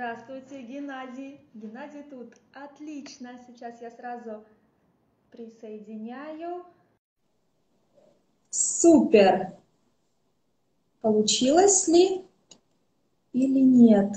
Здравствуйте, Геннадий. Геннадий тут. Отлично. Сейчас я сразу присоединяю. Супер. Получилось ли или нет?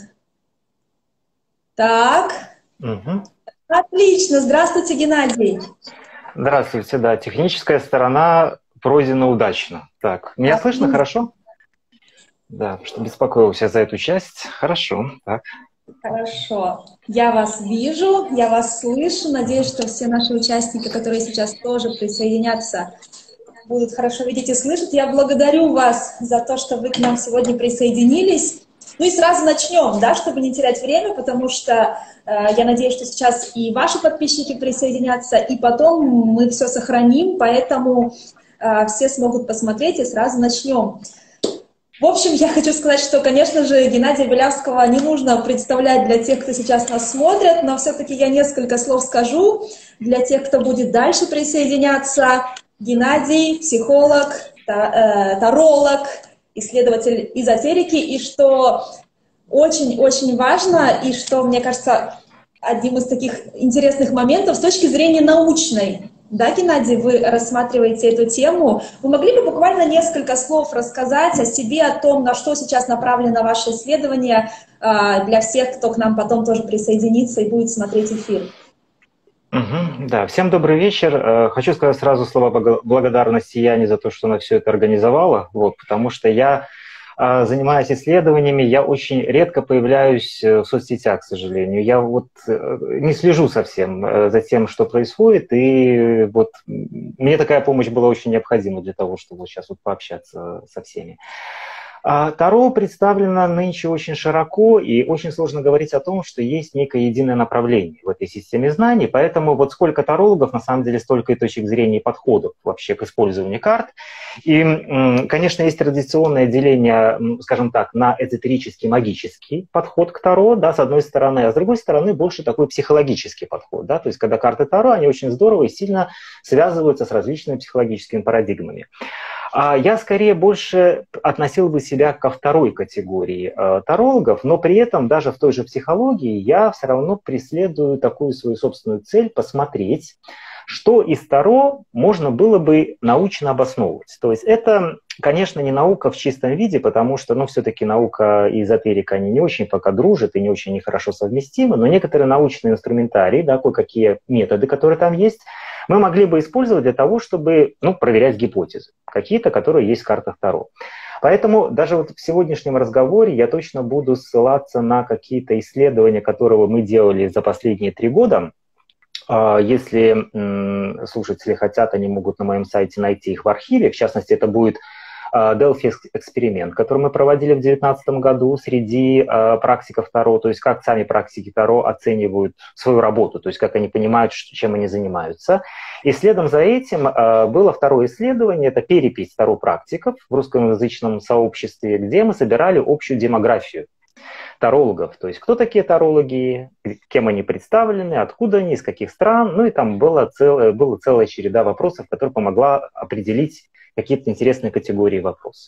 Так. Угу. Отлично. Здравствуйте, Геннадий. Здравствуйте, да. Техническая сторона пройдена удачно. Так, меня слышно хорошо? Да, что беспокоился за эту часть. Хорошо, так. Хорошо. Я вас вижу, я вас слышу. Надеюсь, что все наши участники, которые сейчас тоже присоединятся, будут хорошо видеть и слышать. Я благодарю вас за то, что вы к нам сегодня присоединились. Ну и сразу начнем, да, чтобы не терять время, потому что я надеюсь, что сейчас и ваши подписчики присоединятся, и потом мы все сохраним, поэтому все смогут посмотреть, и сразу начнем. В общем, я хочу сказать, что, конечно же, Геннадия Белявского не нужно представлять для тех, кто сейчас нас смотрит, но все-таки я несколько слов скажу для тех, кто будет дальше присоединяться. Геннадий — психолог, таролог, исследователь эзотерики, и что очень-очень важно, и что, мне кажется, одним из таких интересных моментов с точки зрения научной. Да, Геннадий, вы рассматриваете эту тему. Вы могли бы буквально несколько слов рассказать о себе, о том, на что сейчас направлено ваше исследование, для всех, кто к нам потом тоже присоединится и будет смотреть эфир? Да, всем добрый вечер. Хочу сказать сразу слова благодарности Яне за то, что она все это организовала, потому что я, занимаясь исследованиями, я очень редко появляюсь в соцсетях, к сожалению. Я не слежу совсем за тем, что происходит, и мне такая помощь была очень необходима для того, чтобы сейчас пообщаться со всеми. Таро представлено нынче очень широко, и очень сложно говорить о том, что есть некое единое направление в этой системе знаний, поэтому сколько тарологов, на самом деле, столько и точек зрения и подходов вообще к использованию карт. И, конечно, есть традиционное деление, скажем так, на эзотерический, магический подход к Таро, да, с одной стороны, а с другой стороны больше такой психологический подход, да, то есть когда карты Таро, они очень здорово и сильно связываются с различными психологическими парадигмами. Я скорее больше относил бы себя ко второй категории тарологов, но при этом даже в той же психологии я все равно преследую такую свою собственную цель посмотреть, что из Таро можно было бы научно обосновывать. То есть это, конечно, не наука в чистом виде, потому что, все-таки наука и эзотерика, они не очень пока дружат и не очень хорошо совместимы, но некоторые научные инструментарии, да, кое-какие методы, которые там есть, мы могли бы использовать для того, чтобы проверять гипотезы, какие-то, которые есть в картах Таро. Поэтому даже в сегодняшнем разговоре я точно буду ссылаться на какие-то исследования, которые мы делали за последние 3 года. Если слушатели хотят, они могут на моем сайте найти их в архиве. В частности, это будет Delphi эксперимент, который мы проводили в 2019 году среди практиков Таро, то есть как сами практики Таро оценивают свою работу, то есть как они понимают, чем они занимаются. И следом за этим было второе исследование, это перепись Таро-практиков в русскоязычном сообществе, где мы собирали общую демографию тарологов, то есть кто такие тарологи, кем они представлены, откуда они, из каких стран, и там была целая череда вопросов, которая помогла определить какие-то интересные категории вопросов.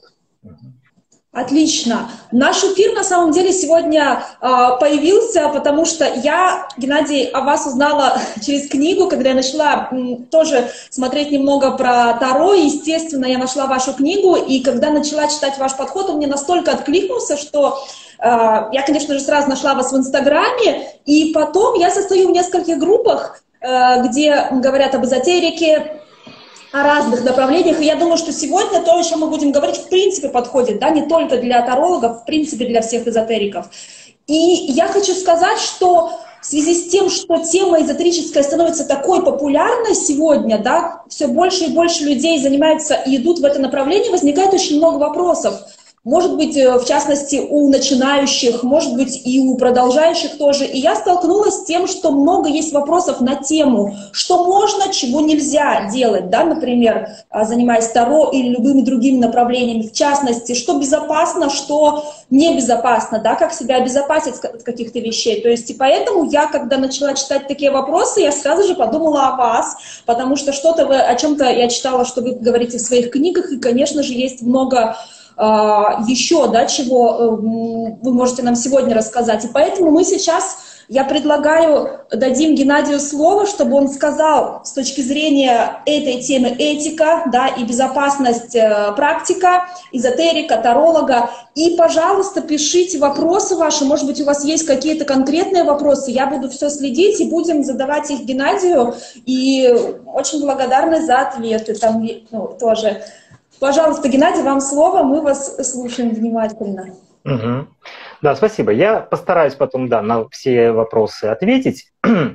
Отлично. Наш эфир, на самом деле, сегодня появился, потому что я, Геннадий, о вас узнала через книгу, когда я начала тоже смотреть немного про Таро. Естественно, я нашла вашу книгу, и когда начала читать ваш подход, он мне настолько откликнулся, что я, конечно же, сразу нашла вас в Инстаграме, и потом я состою в нескольких группах, где говорят об эзотерике, о разных направлениях, и я думаю, что сегодня то, о чем мы будем говорить, в принципе подходит, да, не только для тарологов, в принципе для всех эзотериков. И я хочу сказать, что в связи с тем, что тема эзотерическая становится такой популярной сегодня, да, все больше и больше людей занимаются и идут в это направление, возникает очень много вопросов. Может быть, в частности, у начинающих, может быть, и у продолжающих тоже. И я столкнулась с тем, что много есть вопросов на тему, что можно, чего нельзя делать, да, например, занимаясь Таро или любыми другими направлениями. В частности, что безопасно, что небезопасно, да, как себя обезопасить от каких-то вещей. То есть, и поэтому я, когда начала читать такие вопросы, я сразу же подумала о вас, потому что что-то вы, о чем-то я читала, что вы говорите в своих книгах, и, конечно же, есть много еще, да, чего вы можете нам сегодня рассказать. И поэтому мы сейчас, я предлагаю, дадим Геннадию слово, чтобы он сказал с точки зрения этой темы этика, да, и безопасность практика, эзотерика, таролога. И, пожалуйста, пишите вопросы ваши, может быть, у вас есть какие-то конкретные вопросы, я буду все следить и будем задавать их Геннадию, и очень благодарны за ответы там, ну, тоже. Пожалуйста, Геннадий, вам слово, мы вас слушаем внимательно. Угу. Да, спасибо. Я постараюсь потом, да, на все вопросы ответить.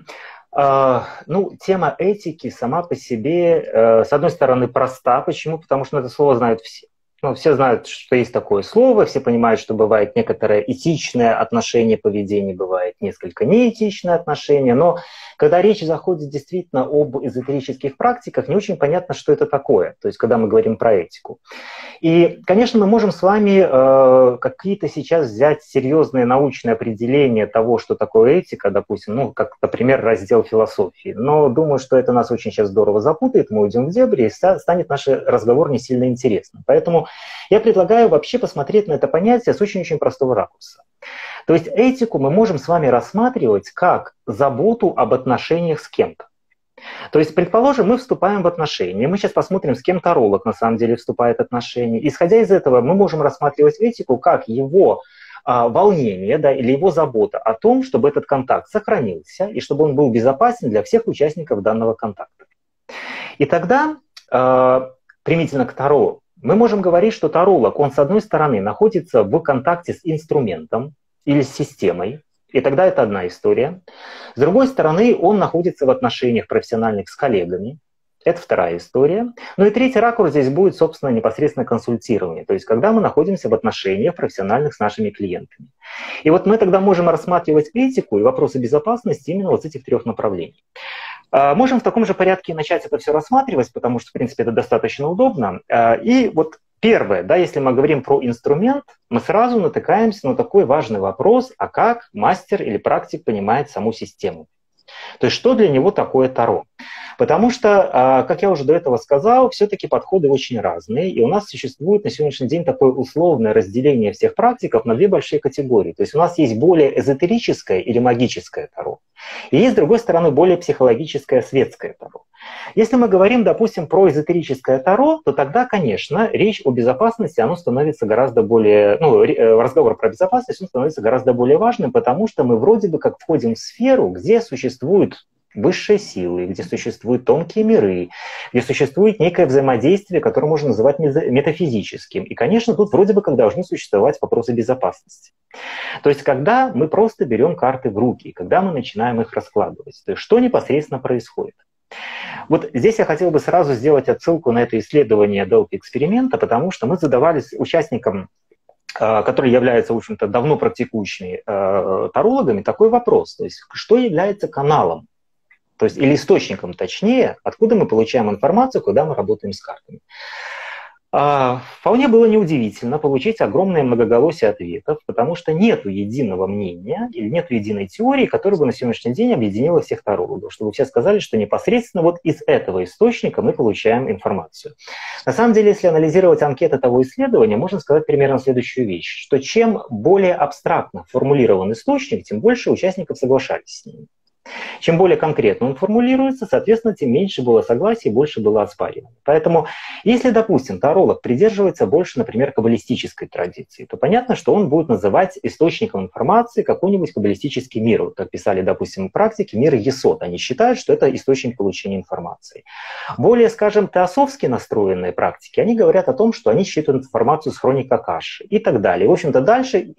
Ну, тема этики сама по себе, с одной стороны, проста. Почему? Потому что это слово знают все. Ну, все знают, что есть такое слово, все понимают, что бывает некоторое этичное отношение, поведение, бывает несколько неэтичное отношение, но когда речь заходит действительно об эзотерических практиках, не очень понятно, что это такое, то есть когда мы говорим про этику. И, конечно, мы можем с вами какие-то сейчас взять серьезные научные определения того, что такое этика, допустим, ну, как, например, раздел философии, но думаю, что это нас очень сейчас здорово запутает, мы уйдем в дебри, и станет наш разговор не сильно интересным. Поэтому я предлагаю вообще посмотреть на это понятие с очень-очень простого ракурса. То есть этику мы можем с вами рассматривать как заботу об отношениях с кем-то. То есть, предположим, мы вступаем в отношения, мы сейчас посмотрим, с кем таролог на самом деле вступает в отношения. Исходя из этого, мы можем рассматривать этику как его волнение, да, или его забота о том, чтобы этот контакт сохранился и чтобы он был безопасен для всех участников данного контакта. И тогда, примитивно к Таро, мы можем говорить, что таролог, он с одной стороны находится в контакте с инструментом или с системой, и тогда это одна история. С другой стороны, он находится в отношениях профессиональных с коллегами, это вторая история. Ну и третий ракурс здесь будет, собственно, непосредственно консультирование, то есть когда мы находимся в отношениях профессиональных с нашими клиентами. И вот мы тогда можем рассматривать этику и вопросы безопасности именно вот с этих трех направлений. Можем в таком же порядке начать это все рассматривать, потому что, в принципе, это достаточно удобно. И вот первое, да, если мы говорим про инструмент, мы сразу натыкаемся на такой важный вопрос, а как мастер или практик понимает саму систему. То есть что для него такое Таро? Потому что, как я уже до этого сказал, все-таки подходы очень разные, и у нас существует на сегодняшний день такое условное разделение всех практиков на две большие категории. То есть у нас есть более эзотерическое или магическое Таро, и есть, с другой стороны, более психологическое светское Таро. Если мы говорим, допустим, про эзотерическое Таро, то тогда, конечно, речь о безопасности, оно становится гораздо более, разговор про безопасность, он становится гораздо более важным, потому что мы вроде бы как входим в сферу, где существуют высшие силы, где существуют тонкие миры, где существует некое взаимодействие, которое можно называть метафизическим. И, конечно, тут вроде бы как должны существовать вопросы безопасности. То есть, когда мы просто берем карты в руки, когда мы начинаем их раскладывать, то есть, что непосредственно происходит? Вот здесь я хотел бы сразу сделать отсылку на это исследование Delphi-эксперимента, потому что мы задавали участникам, которые являются, в общем-то, давно практикующими тарологами, такой вопрос. То есть, что является каналом? То есть, или источником, точнее, откуда мы получаем информацию, когда мы работаем с картами. Вполне было неудивительно получить огромное многоголосие ответов, потому что нет единого мнения или нет единой теории, которая бы на сегодняшний день объединила всех тарологов, чтобы все сказали, что непосредственно вот из этого источника мы получаем информацию. На самом деле, если анализировать анкеты того исследования, можно сказать примерно следующую вещь, что чем более абстрактно формулирован источник, тем больше участников соглашались с ним. Чем более конкретно он формулируется, соответственно, тем меньше было согласия и больше было оспариваний. Поэтому, если, допустим, таролог придерживается больше, например, каббалистической традиции, то понятно, что он будет называть источником информации какой-нибудь каббалистический мир. Вот как писали, допустим, практики, мир Есод. Они считают, что это источник получения информации. Более, скажем, теософски настроенные практики, они говорят о том, что они считывают информацию с хроник Акаши и так далее. В общем-то, дальше,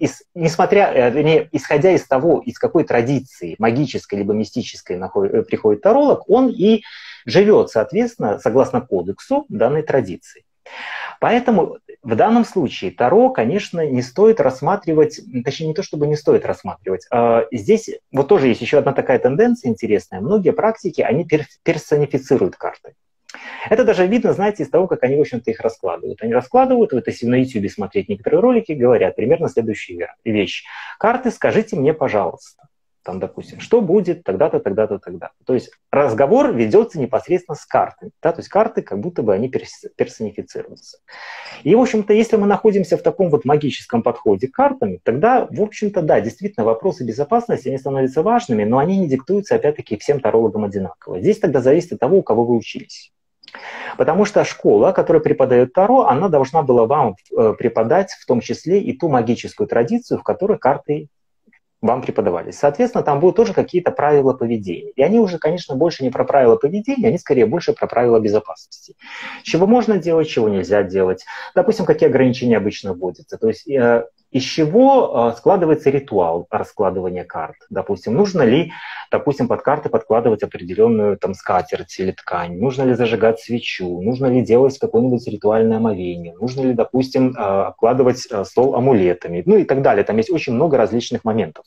исходя из того, из какой традиции магической либо мистической приходит таролог, он и живет, соответственно, согласно кодексу данной традиции. Поэтому в данном случае Таро, конечно, не стоит рассматривать, точнее, не то чтобы не стоит рассматривать. Здесь вот тоже есть еще одна такая тенденция интересная. Многие практики, они персонифицируют карты. Это даже видно, знаете, из того, как они, в общем-то, их раскладывают. Они раскладывают, вот если на YouTube смотреть некоторые ролики, говорят примерно следующую вещь. Карты, скажите мне, пожалуйста, там, допустим, что будет тогда-то, тогда-то, тогда-то. То есть разговор ведется непосредственно с картами, да, то есть карты как будто бы они персонифицируются. И, в общем-то, если мы находимся в таком вот магическом подходе к картам, тогда, в общем-то, да, действительно, вопросы безопасности, они становятся важными, но они не диктуются, опять-таки, всем тарологам одинаково. Здесь тогда зависит от того, у кого вы учились. Потому что школа, которая преподает Таро, она должна была вам преподать в том числе и ту магическую традицию, в которой карты вам преподавались. Соответственно, там будут тоже какие-то правила поведения. И они уже, конечно, больше не про правила поведения, они скорее больше про правила безопасности. Чего можно делать, чего нельзя делать. Допустим, какие ограничения обычно вводятся. То есть из чего складывается ритуал раскладывания карт. Допустим, нужно ли, допустим, под карты подкладывать определенную там скатерть или ткань, нужно ли зажигать свечу, нужно ли делать какое-нибудь ритуальное омовение, нужно ли, допустим, обкладывать стол амулетами, ну и так далее. Там есть очень много различных моментов.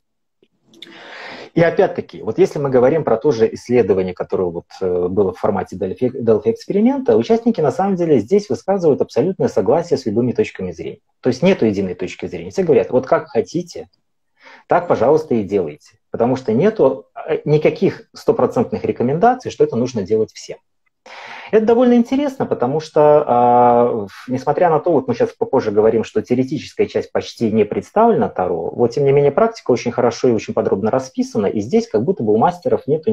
И опять-таки, вот если мы говорим про то же исследование, которое вот было в формате Delphi-эксперимента, участники на самом деле здесь высказывают абсолютное согласие с любыми точками зрения. То есть нету единой точки зрения. Все говорят, вот как хотите, так, пожалуйста, и делайте. Потому что нету никаких стопроцентных рекомендаций, что это нужно делать всем. Это довольно интересно, потому что, несмотря на то, вот мы сейчас попозже говорим, что теоретическая часть почти не представлена Таро, вот тем не менее практика очень хорошо и очень подробно расписана, и здесь как будто бы у мастеров нету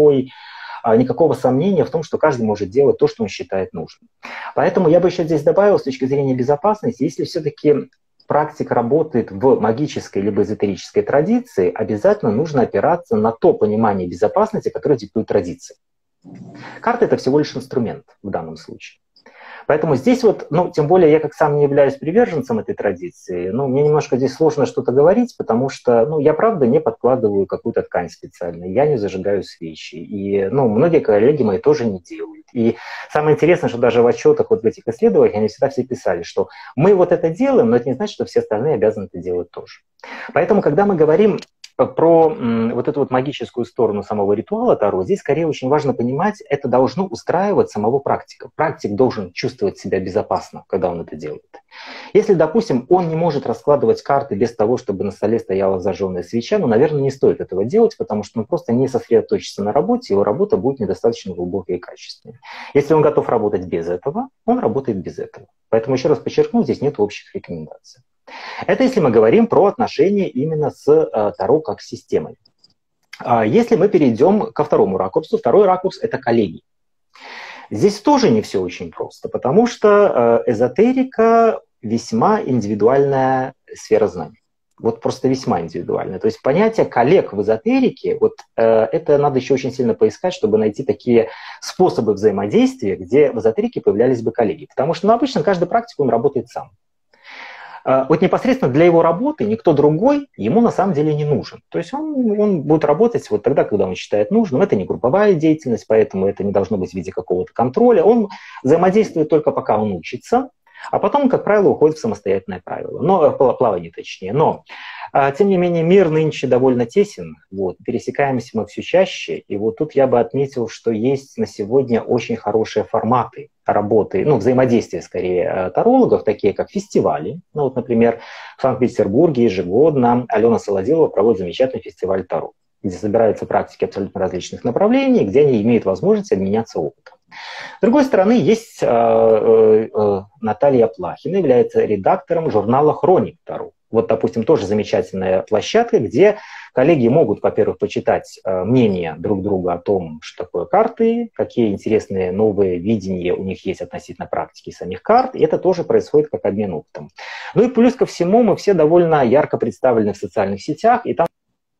никакого сомнения в том, что каждый может делать то, что он считает нужным. Поэтому я бы еще здесь добавил с точки зрения безопасности, если все-таки практика работает в магической либо эзотерической традиции, обязательно нужно опираться на то понимание безопасности, которое диктует традиция. Карта — это всего лишь инструмент в данном случае. Поэтому здесь вот, ну, тем более я как сам не являюсь приверженцем этой традиции, ну, мне немножко здесь сложно что-то говорить, потому что, ну, я правда не подкладываю какую-то ткань специально, я не зажигаю свечи, и, ну, многие коллеги мои тоже не делают. И самое интересное, что даже в отчетах вот в этих исследованиях они всегда все писали, что мы вот это делаем, но это не значит, что все остальные обязаны это делать тоже. Поэтому, когда мы говорим про вот эту вот магическую сторону самого ритуала Таро, здесь скорее очень важно понимать, это должно устраивать самого практика. Практик должен чувствовать себя безопасно, когда он это делает. Если, допустим, он не может раскладывать карты без того, чтобы на столе стояла зажженная свеча, ну, наверное, не стоит этого делать, потому что он просто не сосредоточится на работе, его работа будет недостаточно глубокой и качественной. Если он готов работать без этого, он работает без этого. Поэтому, еще раз подчеркну, здесь нет общих рекомендаций. Это если мы говорим про отношения именно с Таро как системой. Если мы перейдем ко второму ракурсу, второй ракурс — это коллеги. Здесь тоже не все очень просто, потому что эзотерика весьма индивидуальная сфера знаний. Вот просто весьма индивидуальная. То есть понятие коллег в эзотерике, вот это надо еще очень сильно поискать, чтобы найти такие способы взаимодействия, где в эзотерике появлялись бы коллеги. Потому что, ну, обычно каждый практик, он работает сам. Вот непосредственно для его работы никто другой ему на самом деле не нужен. То есть он будет работать вот тогда, когда он считает нужным. Это не групповая деятельность, поэтому это не должно быть в виде какого-то контроля. Он взаимодействует только пока он учится, а потом, как правило, уходит в самостоятельное плавание точнее. Но, тем не менее, мир нынче довольно тесен, вот, пересекаемся мы все чаще, и вот тут я бы отметил, что есть на сегодня очень хорошие форматы работы, ну, взаимодействия, скорее, тарологов, такие как фестивали. Ну, вот, например, в Санкт-Петербурге ежегодно Алена Солодилова проводит замечательный фестиваль Таро, где собираются практики абсолютно различных направлений, где они имеют возможность обменяться опытом. С другой стороны, есть Наталья Плахина, является редактором журнала «Хроник Таро». Вот, допустим, тоже замечательная площадка, где коллеги могут, во-первых, почитать мнение друг друга о том, что такое карты, какие интересные новые видения у них есть относительно практики самих карт, и это тоже происходит как обмен опытом. Ну и плюс ко всему, мы все довольно ярко представлены в социальных сетях, и там...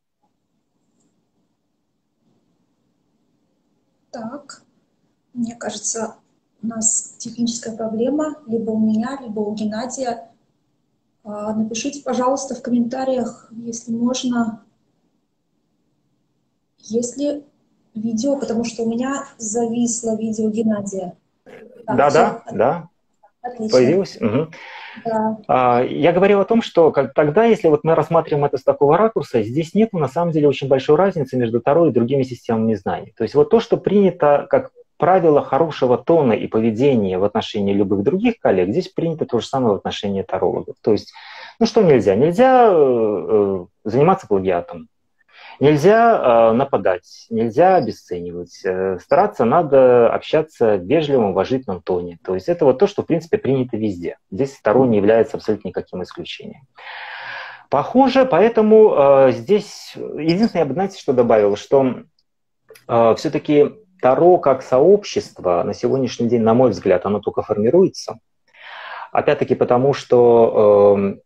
Так, мне кажется, у нас техническая проблема, либо у меня, либо у Геннадия. Напишите, пожалуйста, в комментариях, если можно, есть ли видео, потому что у меня зависло видео Геннадия. Так, Да. Отлично. Появилось? Угу. Да. Я говорил о том, что тогда, если вот мы рассматриваем это с такого ракурса, здесь нет на самом деле очень большой разницы между Таро и другими системами знаний. То есть вот то, что принято как правило хорошего тона и поведения в отношении любых других коллег, здесь принято то же самое в отношении тарологов. То есть, ну что нельзя? Нельзя заниматься плагиатом. Нельзя нападать, нельзя обесценивать. Стараться надо общаться в вежливом, уважительном тоне. То есть это вот то, что, в принципе, принято везде. Здесь второй не является абсолютно никаким исключением. Похоже, поэтому здесь единственное, я бы, знаете, что добавил, что все-таки Таро как сообщество на сегодняшний день, на мой взгляд, оно только формируется. Опять-таки потому, что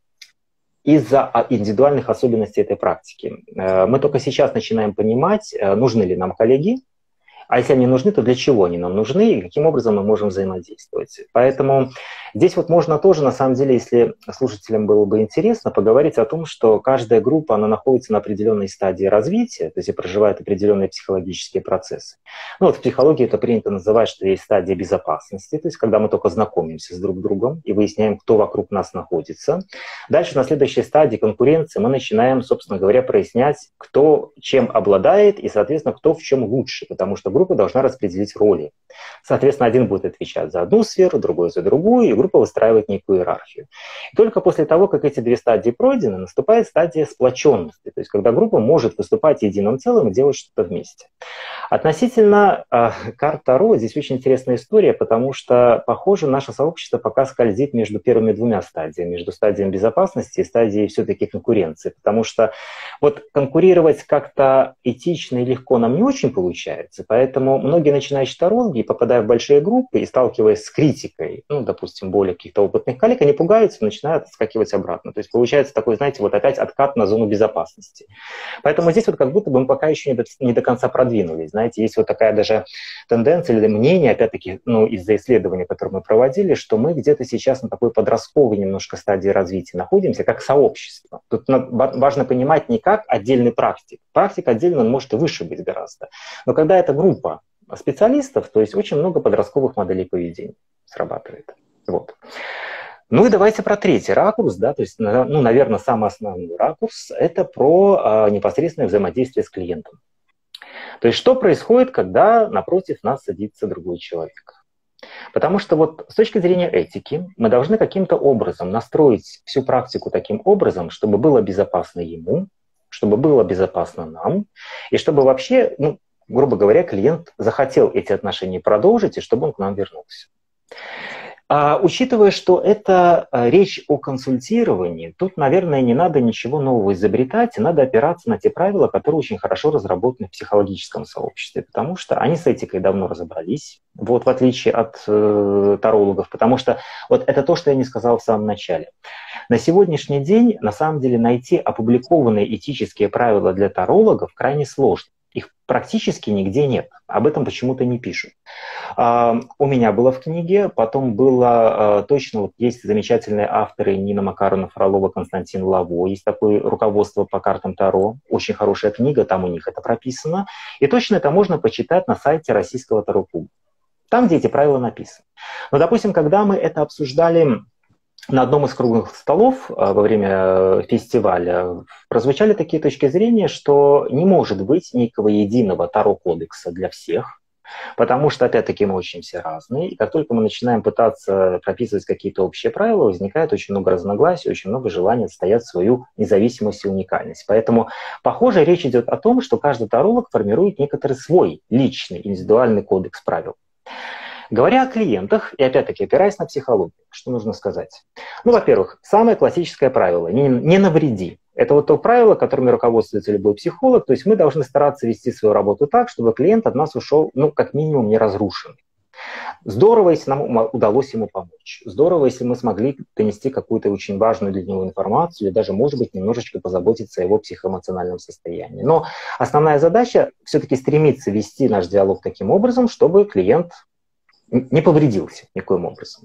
из-за индивидуальных особенностей этой практики. Мы только сейчас начинаем понимать, нужны ли нам коллеги, а если они нужны, то для чего они нам нужны и каким образом мы можем взаимодействовать. Поэтому здесь вот можно тоже, на самом деле, если слушателям было бы интересно, поговорить о том, что каждая группа, она находится на определенной стадии развития, то есть и проживает определенные психологические процессы. Ну вот в психологии это принято называть, что есть стадия безопасности, то есть когда мы только знакомимся с друг другом и выясняем, кто вокруг нас находится. Дальше на следующей стадии конкуренции мы начинаем, собственно говоря, прояснять, кто чем обладает и, соответственно, кто в чем лучше, потому что группа должна распределить роли. Соответственно, один будет отвечать за одну сферу, другой за другую, и группа выстраивает некую иерархию. И только после того, как эти две стадии пройдены, наступает стадия сплоченности, то есть когда группа может выступать единым целым и делать что-то вместе. Относительно карт Таро, здесь очень интересная история, потому что, похоже, наше сообщество пока скользит между первыми двумя стадиями, между стадией безопасности и стадией все-таки конкуренции, потому что вот конкурировать как-то этично и легко нам не очень получается, поэтому многие начинающие тарологи, попадая в большие группы и сталкиваясь с критикой, ну, допустим, более каких-то опытных коллег, они пугаются и начинают отскакивать обратно. То есть получается такой, знаете, вот опять откат на зону безопасности. Поэтому здесь вот как будто бы мы пока еще не до конца продвинулись. Знаете, есть вот такая даже тенденция или мнение, опять-таки, ну, из-за исследования, которое мы проводили, что мы где-то сейчас на такой подростковой немножко стадии развития находимся, как сообщество. Тут важно понимать не как отдельный практик. Практик отдельно он может и выше быть гораздо. Но когда это группа специалистов, то есть очень много подростковых моделей поведения срабатывает. Вот. Ну и давайте про третий ракурс, да, то есть, ну, наверное, самый основной ракурс – это про непосредственное взаимодействие с клиентом. То есть что происходит, когда напротив нас садится другой человек? Потому что вот с точки зрения этики мы должны каким-то образом настроить всю практику таким образом, чтобы было безопасно ему, чтобы было безопасно нам, и чтобы вообще, ну, грубо говоря, клиент захотел эти отношения продолжить, и чтобы он к нам вернулся. Учитывая, что это речь о консультировании, тут, наверное, не надо ничего нового изобретать, и надо опираться на те правила, которые очень хорошо разработаны в психологическом сообществе, потому что они с этикой давно разобрались, вот, в отличие от тарологов, потому что вот это то, что я не сказал в самом начале. На сегодняшний день, на самом деле, найти опубликованные этические правила для тарологов крайне сложно. Их практически нигде нет. Об этом почему-то не пишут. У меня было в книге, потом было точно, вот есть замечательные авторы Нина Макаровна Фролова, Константин Лаво, есть такое руководство по картам Таро, очень хорошая книга, там у них это прописано. И точно это можно почитать на сайте Российского Таро-клуба. Там, где эти правила написаны. Но, допустим, когда мы это обсуждали на одном из круглых столов во время фестиваля, прозвучали такие точки зрения, что не может быть некого единого Таро-кодекса для всех, потому что, опять-таки, мы очень все разные, и как только мы начинаем пытаться прописывать какие-то общие правила, возникает очень много разногласий, очень много желания отстоять свою независимость и уникальность. Поэтому, похоже, речь идет о том, что каждый таролог формирует некоторый свой личный, индивидуальный кодекс правил. Говоря о клиентах, и опять-таки опираясь на психологию, что нужно сказать? Ну, во-первых, самое классическое правило – не навреди. Это вот то правило, которым руководствуется любой психолог, то есть мы должны стараться вести свою работу так, чтобы клиент от нас ушел, ну, как минимум, не разрушенный. Здорово, если нам удалось ему помочь. Здорово, если мы смогли донести какую-то очень важную для него информацию или даже, может быть, немножечко позаботиться о его психоэмоциональном состоянии. Но основная задача все-таки стремиться вести наш диалог таким образом, чтобы клиент не повредился никоим образом.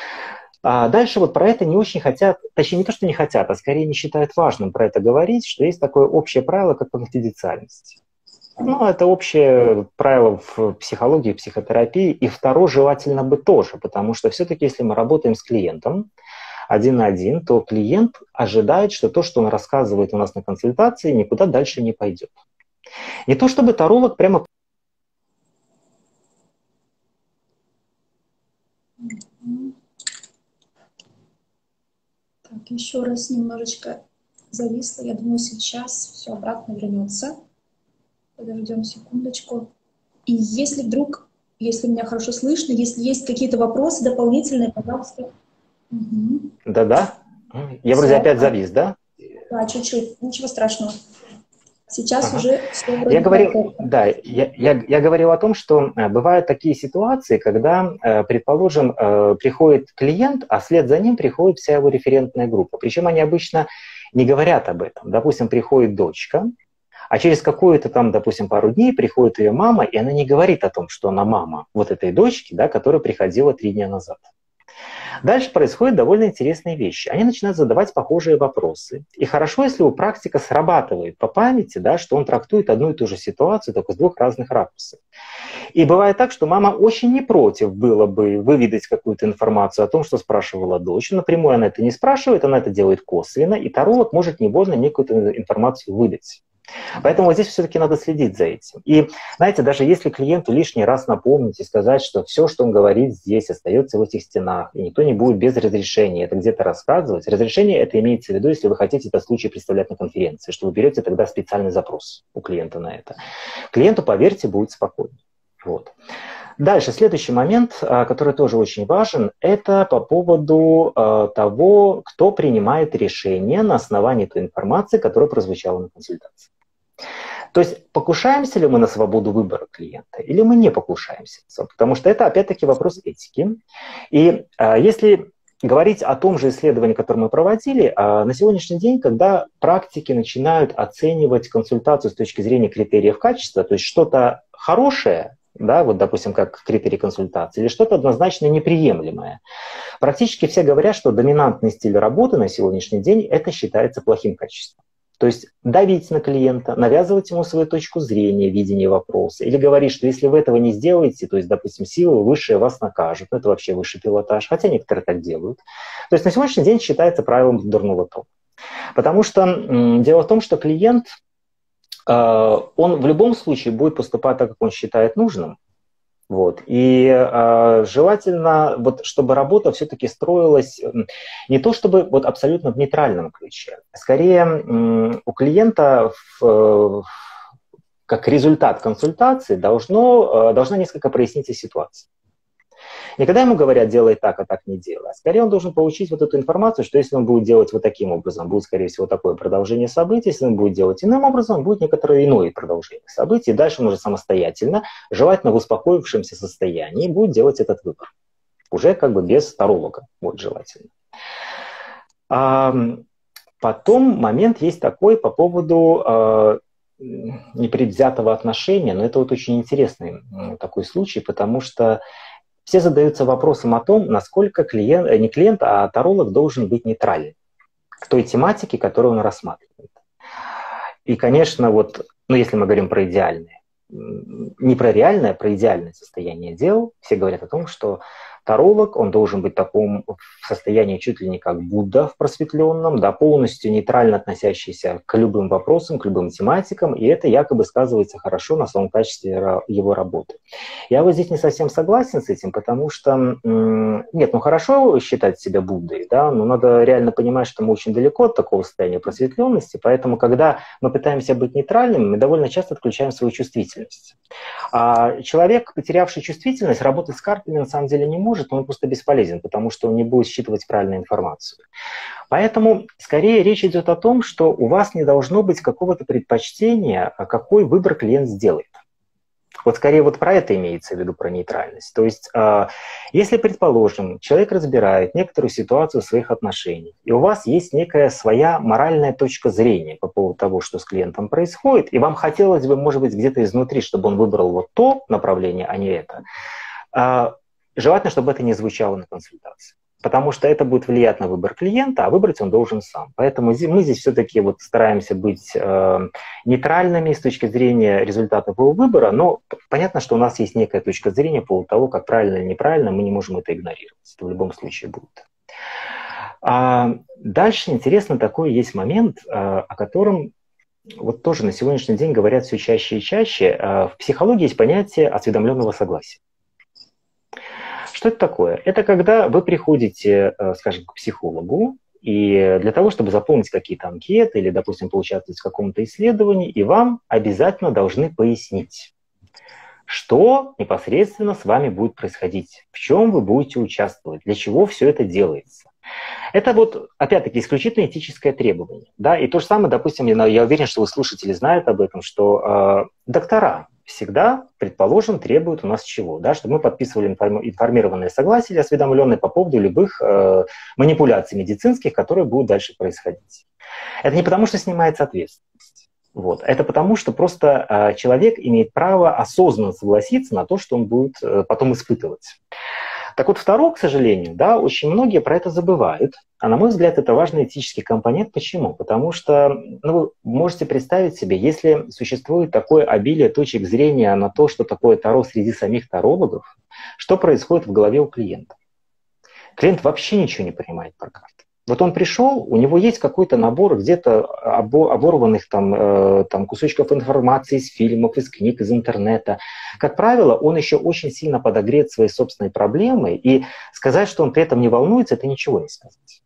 Дальше вот про это не очень хотят, точнее не то, что не хотят, а скорее не считают важным про это говорить, что есть такое общее правило, как конфиденциальность. Ну, это общее правило в психологии, психотерапии, и второе желательно бы тоже, потому что все-таки если мы работаем с клиентом один на один, то клиент ожидает, что то, что он рассказывает у нас на консультации, никуда дальше не пойдет. Не то чтобы таролог прямо... Так, еще раз немножечко зависло. Я думаю, сейчас все обратно вернется. Подождем секундочку. И если вдруг, если меня хорошо слышно, если есть какие-то вопросы дополнительные, пожалуйста. Угу. Да-да. Я вроде Все. опять завис, да? Да, чуть-чуть. Ничего страшного. Сейчас Ага. уже все вроде Я говорил, комфортно. да, я говорил о том, что бывают такие ситуации, когда, предположим, приходит клиент, а вслед за ним приходит вся его референтная группа. Причем они обычно не говорят об этом. Допустим, приходит дочка, а через какую-то там, допустим, пару дней приходит ее мама, и она не говорит о том, что она мама вот этой дочки, да, которая приходила 3 дня назад. Дальше происходят довольно интересные вещи. Они начинают задавать похожие вопросы. И хорошо, если у практика срабатывает по памяти, да, что он трактует одну и ту же ситуацию, только с двух разных ракурсов. И бывает так, что мама очень не против было бы выведать какую-то информацию о том, что спрашивала дочь. Напрямую она это не спрашивает, она это делает косвенно, и таролог может невольно некую информацию выдать. Поэтому вот здесь все-таки надо следить за этим. И, знаете, даже если клиенту лишний раз напомнить и сказать, что все, что он говорит здесь, остается в этих стенах, и никто не будет без разрешения это где-то рассказывать, разрешение это имеется в виду, если вы хотите этот случай представлять на конференции, что вы берете тогда специальный запрос у клиента на это. Клиенту, поверьте, будет спокойно. Вот. Дальше, следующий момент, который тоже очень важен, это по поводу того, кто принимает решение на основании той информации, которая прозвучала на консультации. То есть покушаемся ли мы на свободу выбора клиента или мы не покушаемся? Потому что это опять-таки вопрос этики. И если говорить о том же исследовании, которое мы проводили, на сегодняшний день, когда практики начинают оценивать консультацию с точки зрения критериев качества, то есть что-то хорошее, да, вот, допустим, как критерий консультации, или что-то однозначно неприемлемое. Практически все говорят, что доминантный стиль работы на сегодняшний день это считается плохим качеством. То есть давить на клиента, навязывать ему свою точку зрения, видение вопроса, или говорить, что если вы этого не сделаете, то есть, допустим, силы высшие вас накажут, это вообще высший пилотаж, хотя некоторые так делают. То есть на сегодняшний день считается правилом дурного тона. Потому что дело в том, что клиент, он в любом случае будет поступать так, как он считает нужным. Вот. И желательно, вот, чтобы работа все-таки строилась не то чтобы вот, абсолютно в нейтральном ключе. Скорее, у клиента как результат консультации должна несколько проясниться ситуация. Не когда ему говорят, делай так, а так не делай. Скорее он должен получить вот эту информацию, что если он будет делать вот таким образом, будет, скорее всего, такое продолжение событий. Если он будет делать иным образом, будет некоторое иное продолжение событий. Дальше он уже самостоятельно, желательно в успокоившемся состоянии, будет делать этот выбор. Уже как бы без таролога, вот желательно. Потом момент есть такой по поводу непредвзятого отношения, но это вот очень интересный такой случай, потому что все задаются вопросом о том, насколько не клиент, а таролог должен быть нейтрален к той тематике, которую он рассматривает. И, конечно, вот, если мы говорим про идеальное, не про реальное, а про идеальное состояние дел, все говорят о том, что таролог, он должен быть в таком состоянии чуть ли не как Будда в просветленном, да, полностью нейтрально относящийся к любым вопросам, к любым тематикам, и это якобы сказывается хорошо на самом качестве его работы. Я вот здесь не совсем согласен с этим, потому что, нет, хорошо считать себя Буддой, да, но надо реально понимать, что мы очень далеко от такого состояния просветленности, поэтому, когда мы пытаемся быть нейтральными, мы довольно часто отключаем свою чувствительность. А человек, потерявший чувствительность, работать с картами на самом деле не может, он просто бесполезен, потому что он не будет считывать правильную информацию. Поэтому скорее речь идет о том, что у вас не должно быть какого-то предпочтения, какой выбор клиент сделает. Вот скорее вот про это имеется в виду, про нейтральность. То есть если, предположим, человек разбирает некоторую ситуацию в своих отношениях, и у вас есть некая своя моральная точка зрения по поводу того, что с клиентом происходит, и вам хотелось бы, может быть, где-то изнутри, чтобы он выбрал вот то направление, а не это, желательно, чтобы это не звучало на консультации. Потому что это будет влиять на выбор клиента, а выбрать он должен сам. Поэтому мы здесь все-таки вот стараемся быть нейтральными с точки зрения результатов его выбора, но понятно, что у нас есть некая точка зрения по поводу того, как правильно или неправильно, мы не можем это игнорировать. Это в любом случае будет. Дальше интересно такой есть момент, о котором вот тоже на сегодняшний день говорят все чаще и чаще. В психологии есть понятие осведомленного согласия. Что это такое? Это когда вы приходите, скажем, к психологу, и для того, чтобы заполнить какие-то анкеты или, допустим, поучаствовать в каком-то исследовании, и вам обязательно должны пояснить, что непосредственно с вами будет происходить, в чем вы будете участвовать, для чего все это делается. Это вот, опять-таки, исключительно этическое требование. Да? И то же самое, допустим, я уверен, что вы слушатели знают об этом, что доктора всегда, предположим, требуют у нас чего? Да? Чтобы мы подписывали информированное согласие или осведомленное по поводу любых манипуляций медицинских, которые будут дальше происходить. Это не потому, что снимается ответственность. Вот. Это потому, что просто человек имеет право осознанно согласиться на то, что он будет потом испытывать. Так вот, второе, к сожалению, да, очень многие про это забывают. А на мой взгляд, это важный этический компонент. Почему? Потому что вы можете представить себе, если существует такое обилие точек зрения на то, что такое таро среди самих тарологов, что происходит в голове у клиента. Клиент вообще ничего не понимает про карты. Вот он пришел, у него есть какой-то набор где-то оборванных там кусочков информации из фильмов, из книг, из интернета. Как правило, он еще очень сильно подогрет своей собственной проблемой, и сказать, что он при этом не волнуется, это ничего не сказать.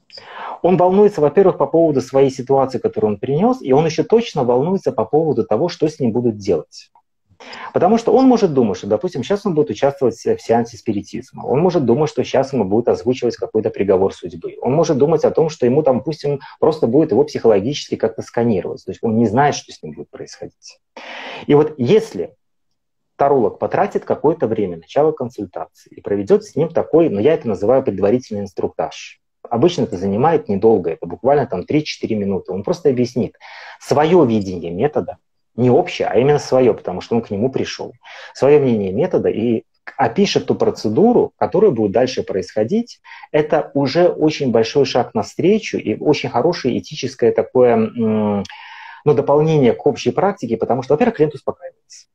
Он волнуется, во-первых, по поводу своей ситуации, которую он принес, и он еще точно волнуется по поводу того, что с ним будут делать. Потому что он может думать, что, допустим, сейчас он будет участвовать в сеансе спиритизма. Он может думать, что сейчас ему будет озвучивать какой-то приговор судьбы. Он может думать о том, что ему там, допустим, просто будет его психологически как-то сканировать. То есть он не знает, что с ним будет происходить. И вот если таролог потратит какое-то время, начало консультации, и проведет с ним такой, я это называю предварительный инструктаж. Обычно это занимает недолго, это буквально там 3-4 минуты. Он просто объяснит свое видение метода, не общее, а именно свое, потому что он к нему пришел. Свое мнение метода и опишет ту процедуру, которая будет дальше происходить. Это уже очень большой шаг навстречу и очень хорошее этическое такое дополнение к общей практике, потому что, во-первых, клиент успокаивается.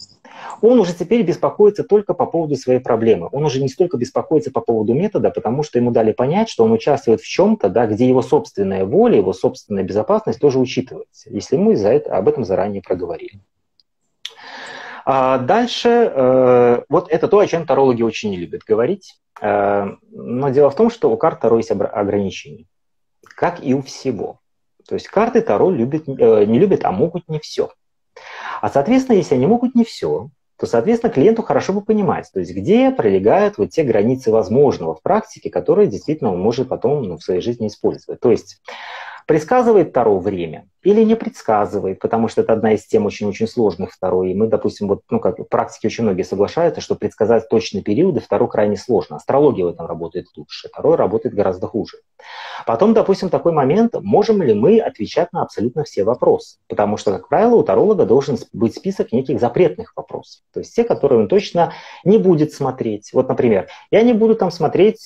Он уже теперь беспокоится только по поводу своей проблемы. Он уже не столько беспокоится по поводу метода, потому что ему дали понять, что он участвует в чем-то, да, где его собственная воля, его собственная безопасность тоже учитывается, если ему об этом заранее проговорили. А дальше, вот это то, о чем тарологи очень не любят говорить. Но дело в том, что у карт Таро есть ограничения, как и у всего. То есть карты Таро не любят, а могут не все. А соответственно, если они могут не все, то, соответственно, клиенту хорошо бы понимать, то есть где пролегают вот те границы возможного в практике, которые действительно он может потом в своей жизни использовать. То есть предсказывает Таро время или не предсказывает, потому что это одна из тем очень-очень сложных в Таро. И мы, допустим, как в практике очень многие соглашаются, что предсказать точные периоды в Таро крайне сложно. Астрология в этом работает лучше, Таро работает гораздо хуже. Потом, допустим, такой момент, можем ли мы отвечать на абсолютно все вопросы. Потому что, как правило, у таролога должен быть список неких запретных вопросов. То есть те, которые он точно не будет смотреть. Вот, например, я не буду там смотреть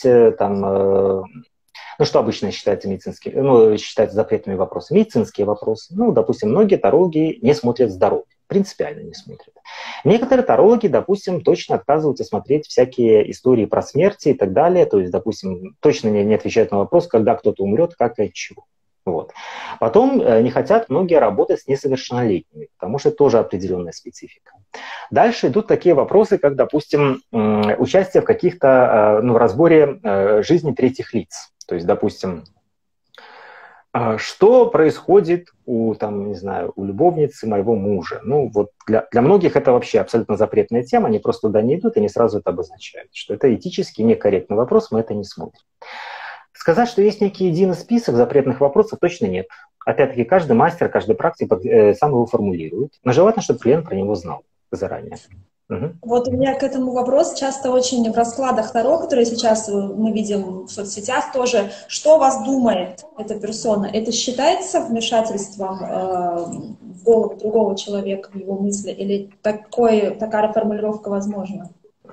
что обычно считается считается запретными вопросами? Медицинские вопросы. Допустим, многие тарологи не смотрят здоровье. Принципиально не смотрят. Некоторые тарологи, допустим, точно отказываются смотреть всякие истории про смерти и так далее. То есть, допустим, точно не отвечают на вопрос, когда кто-то умрет, как и от чего. Вот. Потом не хотят многие работать с несовершеннолетними, потому что это тоже определенная специфика. Дальше идут такие вопросы, как, допустим, участие в каких-то, в разборе жизни третьих лиц. То есть, допустим, что происходит у любовницы моего мужа? Для многих это вообще абсолютно запретная тема, они просто туда не идут и не сразу это обозначают, что это этически некорректный вопрос, мы это не смотрим. Сказать, что есть некий единый список запретных вопросов, точно нет. Опять-таки, каждый мастер, каждый практик сам его формулирует, но желательно, чтобы клиент про него знал заранее. Угу. Вот у меня к этому вопрос часто очень в раскладах Таро, которые сейчас мы видим в соцсетях тоже. Что о вас думает эта персона? Это считается вмешательством в голову другого человека, в его мысли? Или такая формулировка возможна?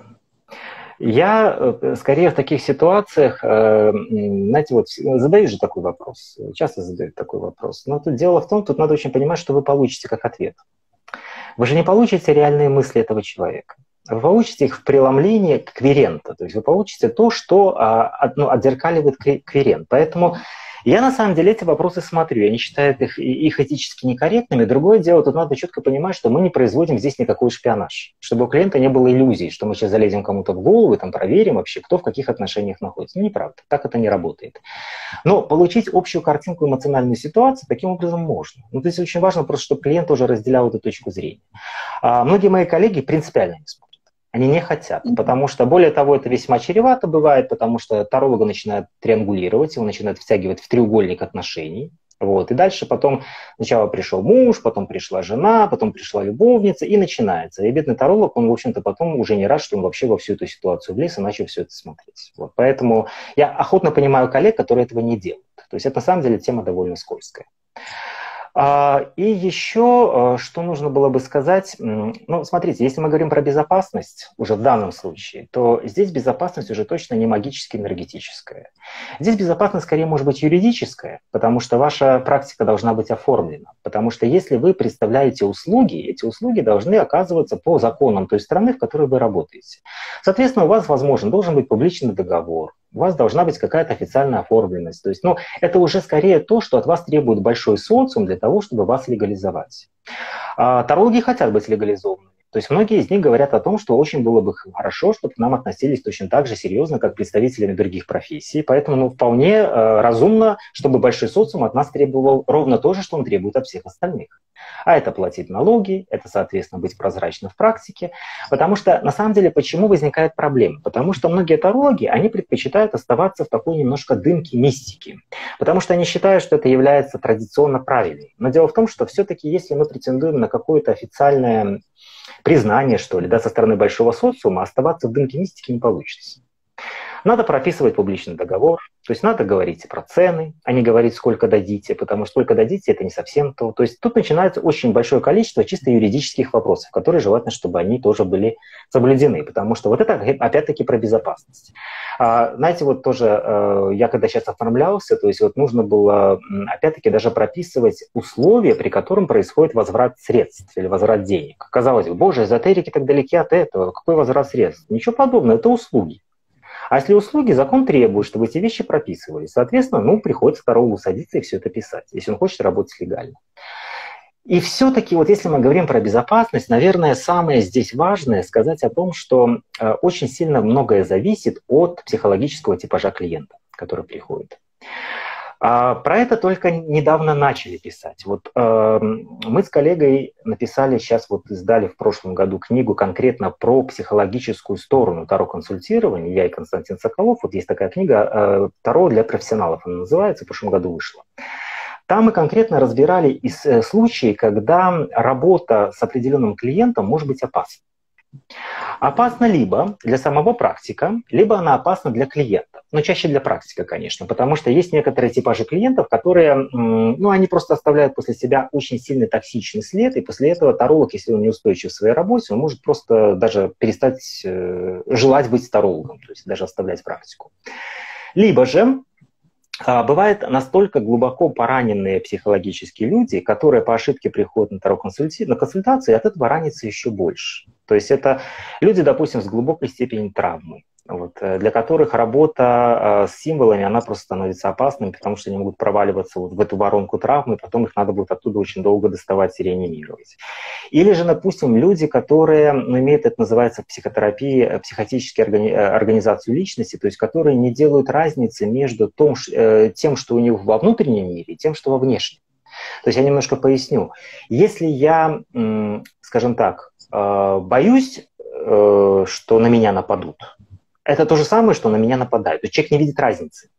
Я скорее в таких ситуациях, задают же такой вопрос, часто задают такой вопрос. Но тут дело в том, тут надо очень понимать, что вы получите как ответ. Вы же не получите реальные мысли этого человека. Вы получите их в преломлении кверента. То есть вы получите то, что отзеркаливает кверент. Поэтому Я на самом деле эти вопросы смотрю, я не считаю их этически некорректными. Другое дело, тут надо четко понимать, что мы не производим здесь никакой шпионаж, чтобы у клиента не было иллюзий, что мы сейчас залезем кому-то в голову и там проверим вообще, кто в каких отношениях находится. Ну, неправда, так это не работает. Но получить общую картинку эмоциональной ситуации таким образом можно. Ну, то есть очень важно просто, чтобы клиент тоже разделял эту точку зрения. Многие мои коллеги принципиально не смотрят. Они не хотят, потому что, более того, это весьма чревато бывает, потому что таролога начинает триангулировать, его начинает втягивать в треугольник отношений. Вот. И дальше потом сначала пришел муж, потом пришла жена, потом пришла любовница, и начинается. И бедный таролог, он, в общем-то, потом уже не рад, что он вообще во всю эту ситуацию влез и начал все это смотреть. Вот. Поэтому я охотно понимаю коллег, которые этого не делают. То есть это, на самом деле, тема довольно скользкая. И еще, что нужно было бы сказать, ну, смотрите, если мы говорим про безопасность, уже в данном случае, то здесь безопасность уже точно не магически-энергетическая. Здесь безопасность скорее может быть юридическая, потому что ваша практика должна быть оформлена. Потому что если вы представляете услуги, эти услуги должны оказываться по законам той страны, в которой вы работаете. Соответственно, у вас, возможно, должен быть публичный договор, у вас должна быть какая-то официальная оформленность. То есть, ну, это уже скорее то, что от вас требует большой социум для того, чтобы вас легализовать. Тарологи хотят быть легализованными. То есть многие из них говорят о том, что очень было бы хорошо, чтобы к нам относились точно так же серьезно, как представителями других профессий. Поэтому ну, вполне разумно, чтобы большой социум от нас требовал ровно то же, что он требует от всех остальных. А это платить налоги, это, соответственно, быть прозрачным в практике. Потому что, на самом деле, почему возникает проблема? Потому что многие тарологи, они предпочитают оставаться в такой немножко дымке мистики. Потому что они считают, что это является традиционно правильным. Но дело в том, что все-таки, если мы претендуем на какое-то официальное признание, что ли, да, со стороны большого социума, оставаться в дымке мистики не получится. Надо прописывать публичный договор, то есть надо говорить про цены, а не говорить, сколько дадите, потому что сколько дадите, это не совсем то. То есть тут начинается очень большое количество чисто юридических вопросов, которые желательно, чтобы они тоже были соблюдены, потому что вот это опять-таки про безопасность. Знаете, вот тоже я когда сейчас оформлялся, то есть вот нужно было опять-таки даже прописывать условия, при котором происходит возврат средств или возврат денег. Казалось бы, боже, эзотерики так далеки от этого, какой возврат средств? Ничего подобного, это услуги. А если услуги, закон требует, чтобы эти вещи прописывались. Соответственно, ну, приходится тарологу садиться и все это писать, если он хочет работать легально. И все-таки, вот если мы говорим про безопасность, наверное, самое здесь важное сказать о том, что очень сильно многое зависит от психологического типажа клиента, который приходит. Про это только недавно начали писать. Вот мы с коллегой написали, сейчас вот издали в прошлом году книгу конкретно про психологическую сторону таро-консультирования. Я и Константин Соколов. Вот есть такая книга «Таро для профессионалов», она называется, в прошлом году вышла. Там мы конкретно разбирали случаи, когда работа с определенным клиентом может быть опасна. Опасна либо для самого практика, либо она опасна для клиента. Но чаще для практика, конечно, потому что есть некоторые типажи клиентов, которые, ну, они просто оставляют после себя очень сильный токсичный след, и после этого таролог, если он неустойчив в своей работе, он может просто даже перестать желать быть тарологом, то есть даже оставлять практику. Либо же бывают настолько глубоко пораненные психологические люди, которые по ошибке приходят на консультацию, и от этого ранятся еще больше. То есть это люди, допустим, с глубокой степенью травмы, вот, для которых работа с символами, она просто становится опасной, потому что они могут проваливаться вот в эту воронку травмы, и потом их надо будет оттуда очень долго доставать и реанимировать. Или же, допустим, люди, которые имеют, это называется в психотерапии, психотические организацию личности, то есть которые не делают разницы между тем, что у них во внутреннем мире, и тем, что во внешнем. То есть я немножко поясню. Если я, скажем так, боюсь, что на меня нападут, это то же самое, что на меня нападают. То есть человек не видит разницы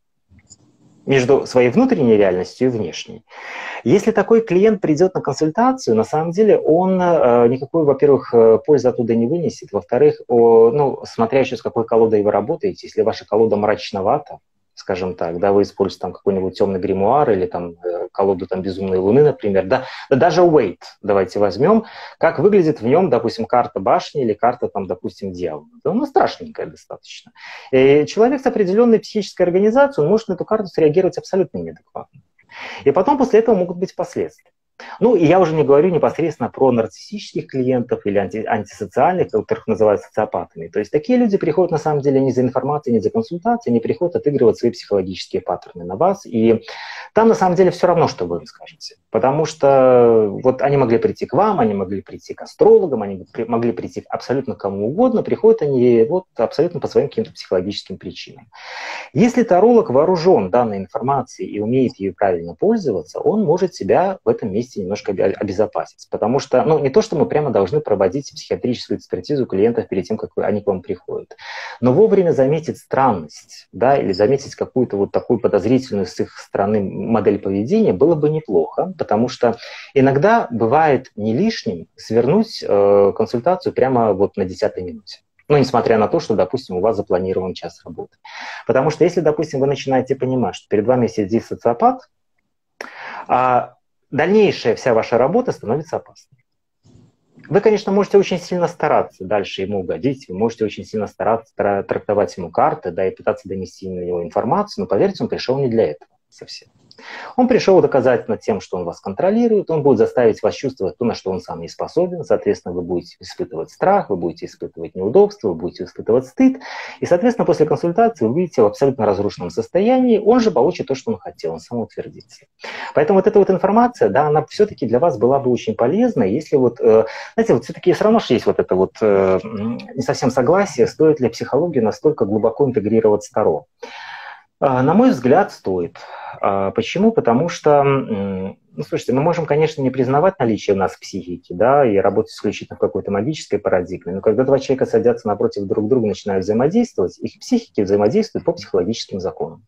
между своей внутренней реальностью и внешней. Если такой клиент придет на консультацию, на самом деле он никакой, во-первых, пользы оттуда не вынесет, во-вторых, ну, смотря еще с какой колодой вы работаете, если ваша колода мрачновата, скажем так, да, вы используете там какой-нибудь темный гримуар или там колоду там безумной луны, например, да, даже Уэйт давайте возьмем, как выглядит в нем, допустим, карта башни или карта там, допустим, дьявола. Да, она страшненькая достаточно. И человек с определенной психической организацией, он может на эту карту среагировать абсолютно неадекватно. И потом после этого могут быть последствия. Ну, и я уже не говорю непосредственно про нарциссических клиентов или антисоциальных, которых называют социопатами. То есть такие люди приходят на самом деле не за информацией, не за консультацией, они приходят отыгрывать свои психологические паттерны на вас. И там на самом деле все равно, что вы им скажете. Потому что вот они могли прийти к вам, они могли прийти к астрологам, они могли прийти абсолютно кому угодно. Приходят они вот абсолютно по своим каким-то психологическим причинам. Если таролог вооружен данной информацией и умеет ею правильно пользоваться, он может себя в этом месте немножко обезопасить. Потому что, ну, не то, что мы прямо должны проводить психиатрическую экспертизу клиентов перед тем, как они к вам приходят, но вовремя заметить странность, да, или заметить какую-то вот такую подозрительную с их стороны модель поведения было бы неплохо, потому что иногда бывает не лишним свернуть консультацию прямо вот на 10-й минуте. Ну, несмотря на то, что, допустим, у вас запланирован час работы. Потому что если, допустим, вы начинаете понимать, что перед вами сидит социопат, дальнейшая вся ваша работа становится опасной. Вы, конечно, можете очень сильно стараться дальше ему угодить, вы можете очень сильно стараться трактовать ему карты, да, и пытаться донести на него информацию, но, поверьте, он пришел не для этого совсем. Он пришел доказать над тем, что он вас контролирует, он будет заставить вас чувствовать то, на что он сам не способен, соответственно, вы будете испытывать страх, вы будете испытывать неудобство, вы будете испытывать стыд, и, соответственно, после консультации вы будете в абсолютно разрушенном состоянии, он же получит то, что он хотел, он самоутвердится. Поэтому вот эта вот информация, да, она все-таки для вас была бы очень полезна, если вот, знаете, вот все-таки все равно что есть вот это вот не совсем согласие, стоит ли психологию настолько глубоко интегрировать с Таро. На мой взгляд, стоит. Почему? Потому что, ну, слушайте, мы можем, конечно, не признавать наличие у нас психики, да, и работать исключительно в какой-то магической парадигме, но когда два человека садятся напротив друг друга и начинают взаимодействовать, их психики взаимодействуют по психологическим законам.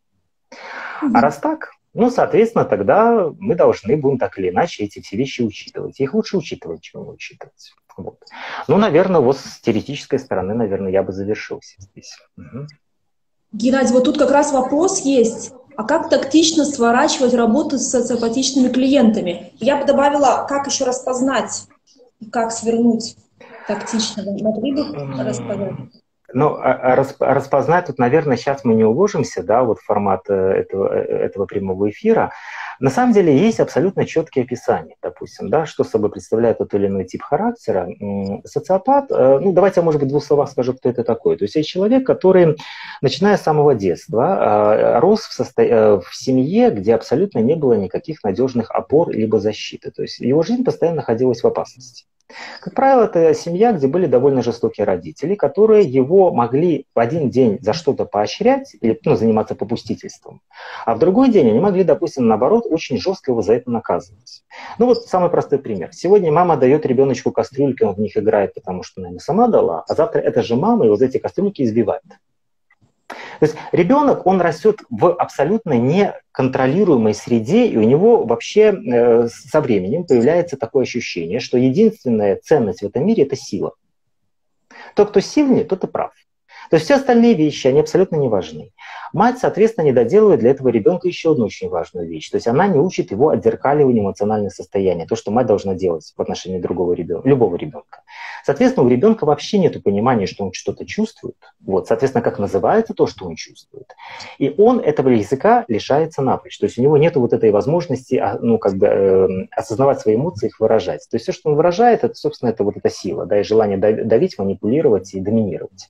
А раз так, ну, соответственно, тогда мы должны будем так или иначе эти все вещи учитывать. Их лучше учитывать, чем не учитывать. Вот. Ну, наверное, вот с теоретической стороны, наверное, я бы завершился здесь. Угу. Геннадий, вот тут как раз вопрос есть. А как тактично сворачивать работу с социопатичными клиентами? Я бы добавила, как еще распознать, как свернуть тактично. Могли бы рассказать? Ну, распознать тут, наверное, сейчас мы не уложимся, да, вот в формат этого прямого эфира. На самом деле есть абсолютно четкие описания, допустим, да, что собой представляет тот или иной тип характера. Социопат, ну, давайте я, может быть, в двух словах скажу, кто это такой. То есть это человек, который, начиная с самого детства, рос в семье, где абсолютно не было никаких надежных опор либо защиты. То есть его жизнь постоянно находилась в опасности. Как правило, это семья, где были довольно жестокие родители, которые его могли в один день за что-то поощрять или заниматься попустительством, а в другой день они могли, допустим, наоборот, очень жестко его за это наказывать. Ну вот самый простой пример. Сегодня мама дает ребеночку кастрюльки, он в них играет, потому что она ему сама дала, а завтра эта же мама его за эти кастрюльки избивает. То есть ребенок, он растет в абсолютно неконтролируемой среде, и у него вообще со временем появляется такое ощущение, что единственная ценность в этом мире – это сила. Тот, кто сильнее, тот и прав. То есть все остальные вещи, они абсолютно не важны. Мать, соответственно, не доделывает для этого ребенка еще одну очень важную вещь. То есть она не учит его отзеркаливанию эмоционального состояния, то, что мать должна делать в отношении любого ребенка. Соответственно, у ребенка вообще нет понимания, что он что-то чувствует. Вот, соответственно, как называется то, что он чувствует. И он этого языка лишается напрочь. То есть у него нет вот этой возможности осознавать свои эмоции, их выражать. То есть все, что он выражает, это, собственно, это вот эта сила, да, и желание давить, манипулировать и доминировать.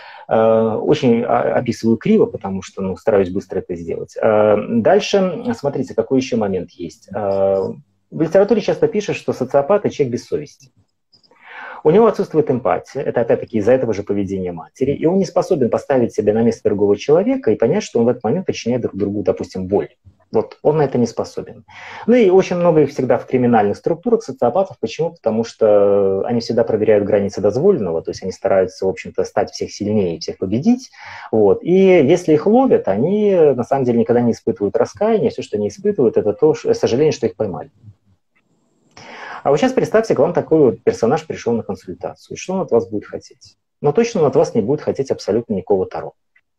Очень описываю криво, потому что стараюсь быстро это сделать. Дальше, смотрите, какой еще момент есть. В литературе часто пишут, что социопат – это человек без совести. У него отсутствует эмпатия, это опять-таки из-за этого же поведения матери, и он не способен поставить себя на место другого человека и понять, что он в этот момент причиняет друг другу, допустим, боль. Вот он на это не способен. Ну и очень много их всегда в криминальных структурах социопатов. Почему? Потому что они всегда проверяют границы дозволенного, то есть они стараются, в общем-то, стать всех сильнее и всех победить. Вот. И если их ловят, они на самом деле никогда не испытывают раскаяния, все, что они испытывают, это то сожаление, что их поймали. А вот сейчас представьте, к вам такой вот персонаж пришел на консультацию. Что он от вас будет хотеть? Но точно он от вас не будет хотеть абсолютно никакого Таро.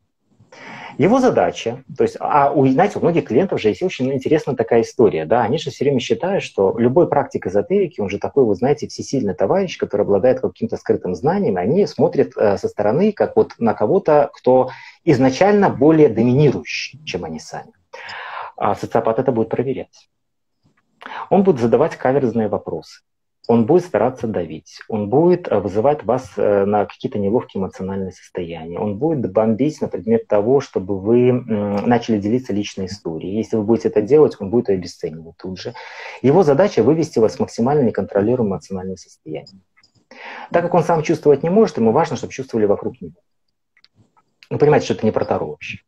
Его задача, то есть, знаете, у многих клиентов же есть очень интересная такая история, да, они же все время считают, что любой практик эзотерики, он же такой, вы знаете, всесильный товарищ, который обладает каким-то скрытым знанием, и они смотрят со стороны как вот на кого-то, кто изначально более доминирующий, чем они сами. А социопат это будет проверять. Он будет задавать каверзные вопросы. Он будет стараться давить, он будет вызывать вас на какие-то неловкие эмоциональные состояния, он будет бомбить на предмет того, чтобы вы начали делиться личной историей. Если вы будете это делать, он будет ее обесценивать тут же. Его задача — вывести вас в максимально неконтролируемое эмоциональное состояние. Так как он сам чувствовать не может, ему важно, чтобы чувствовали вокруг него. Вы понимаете, что это не про Таро вообще.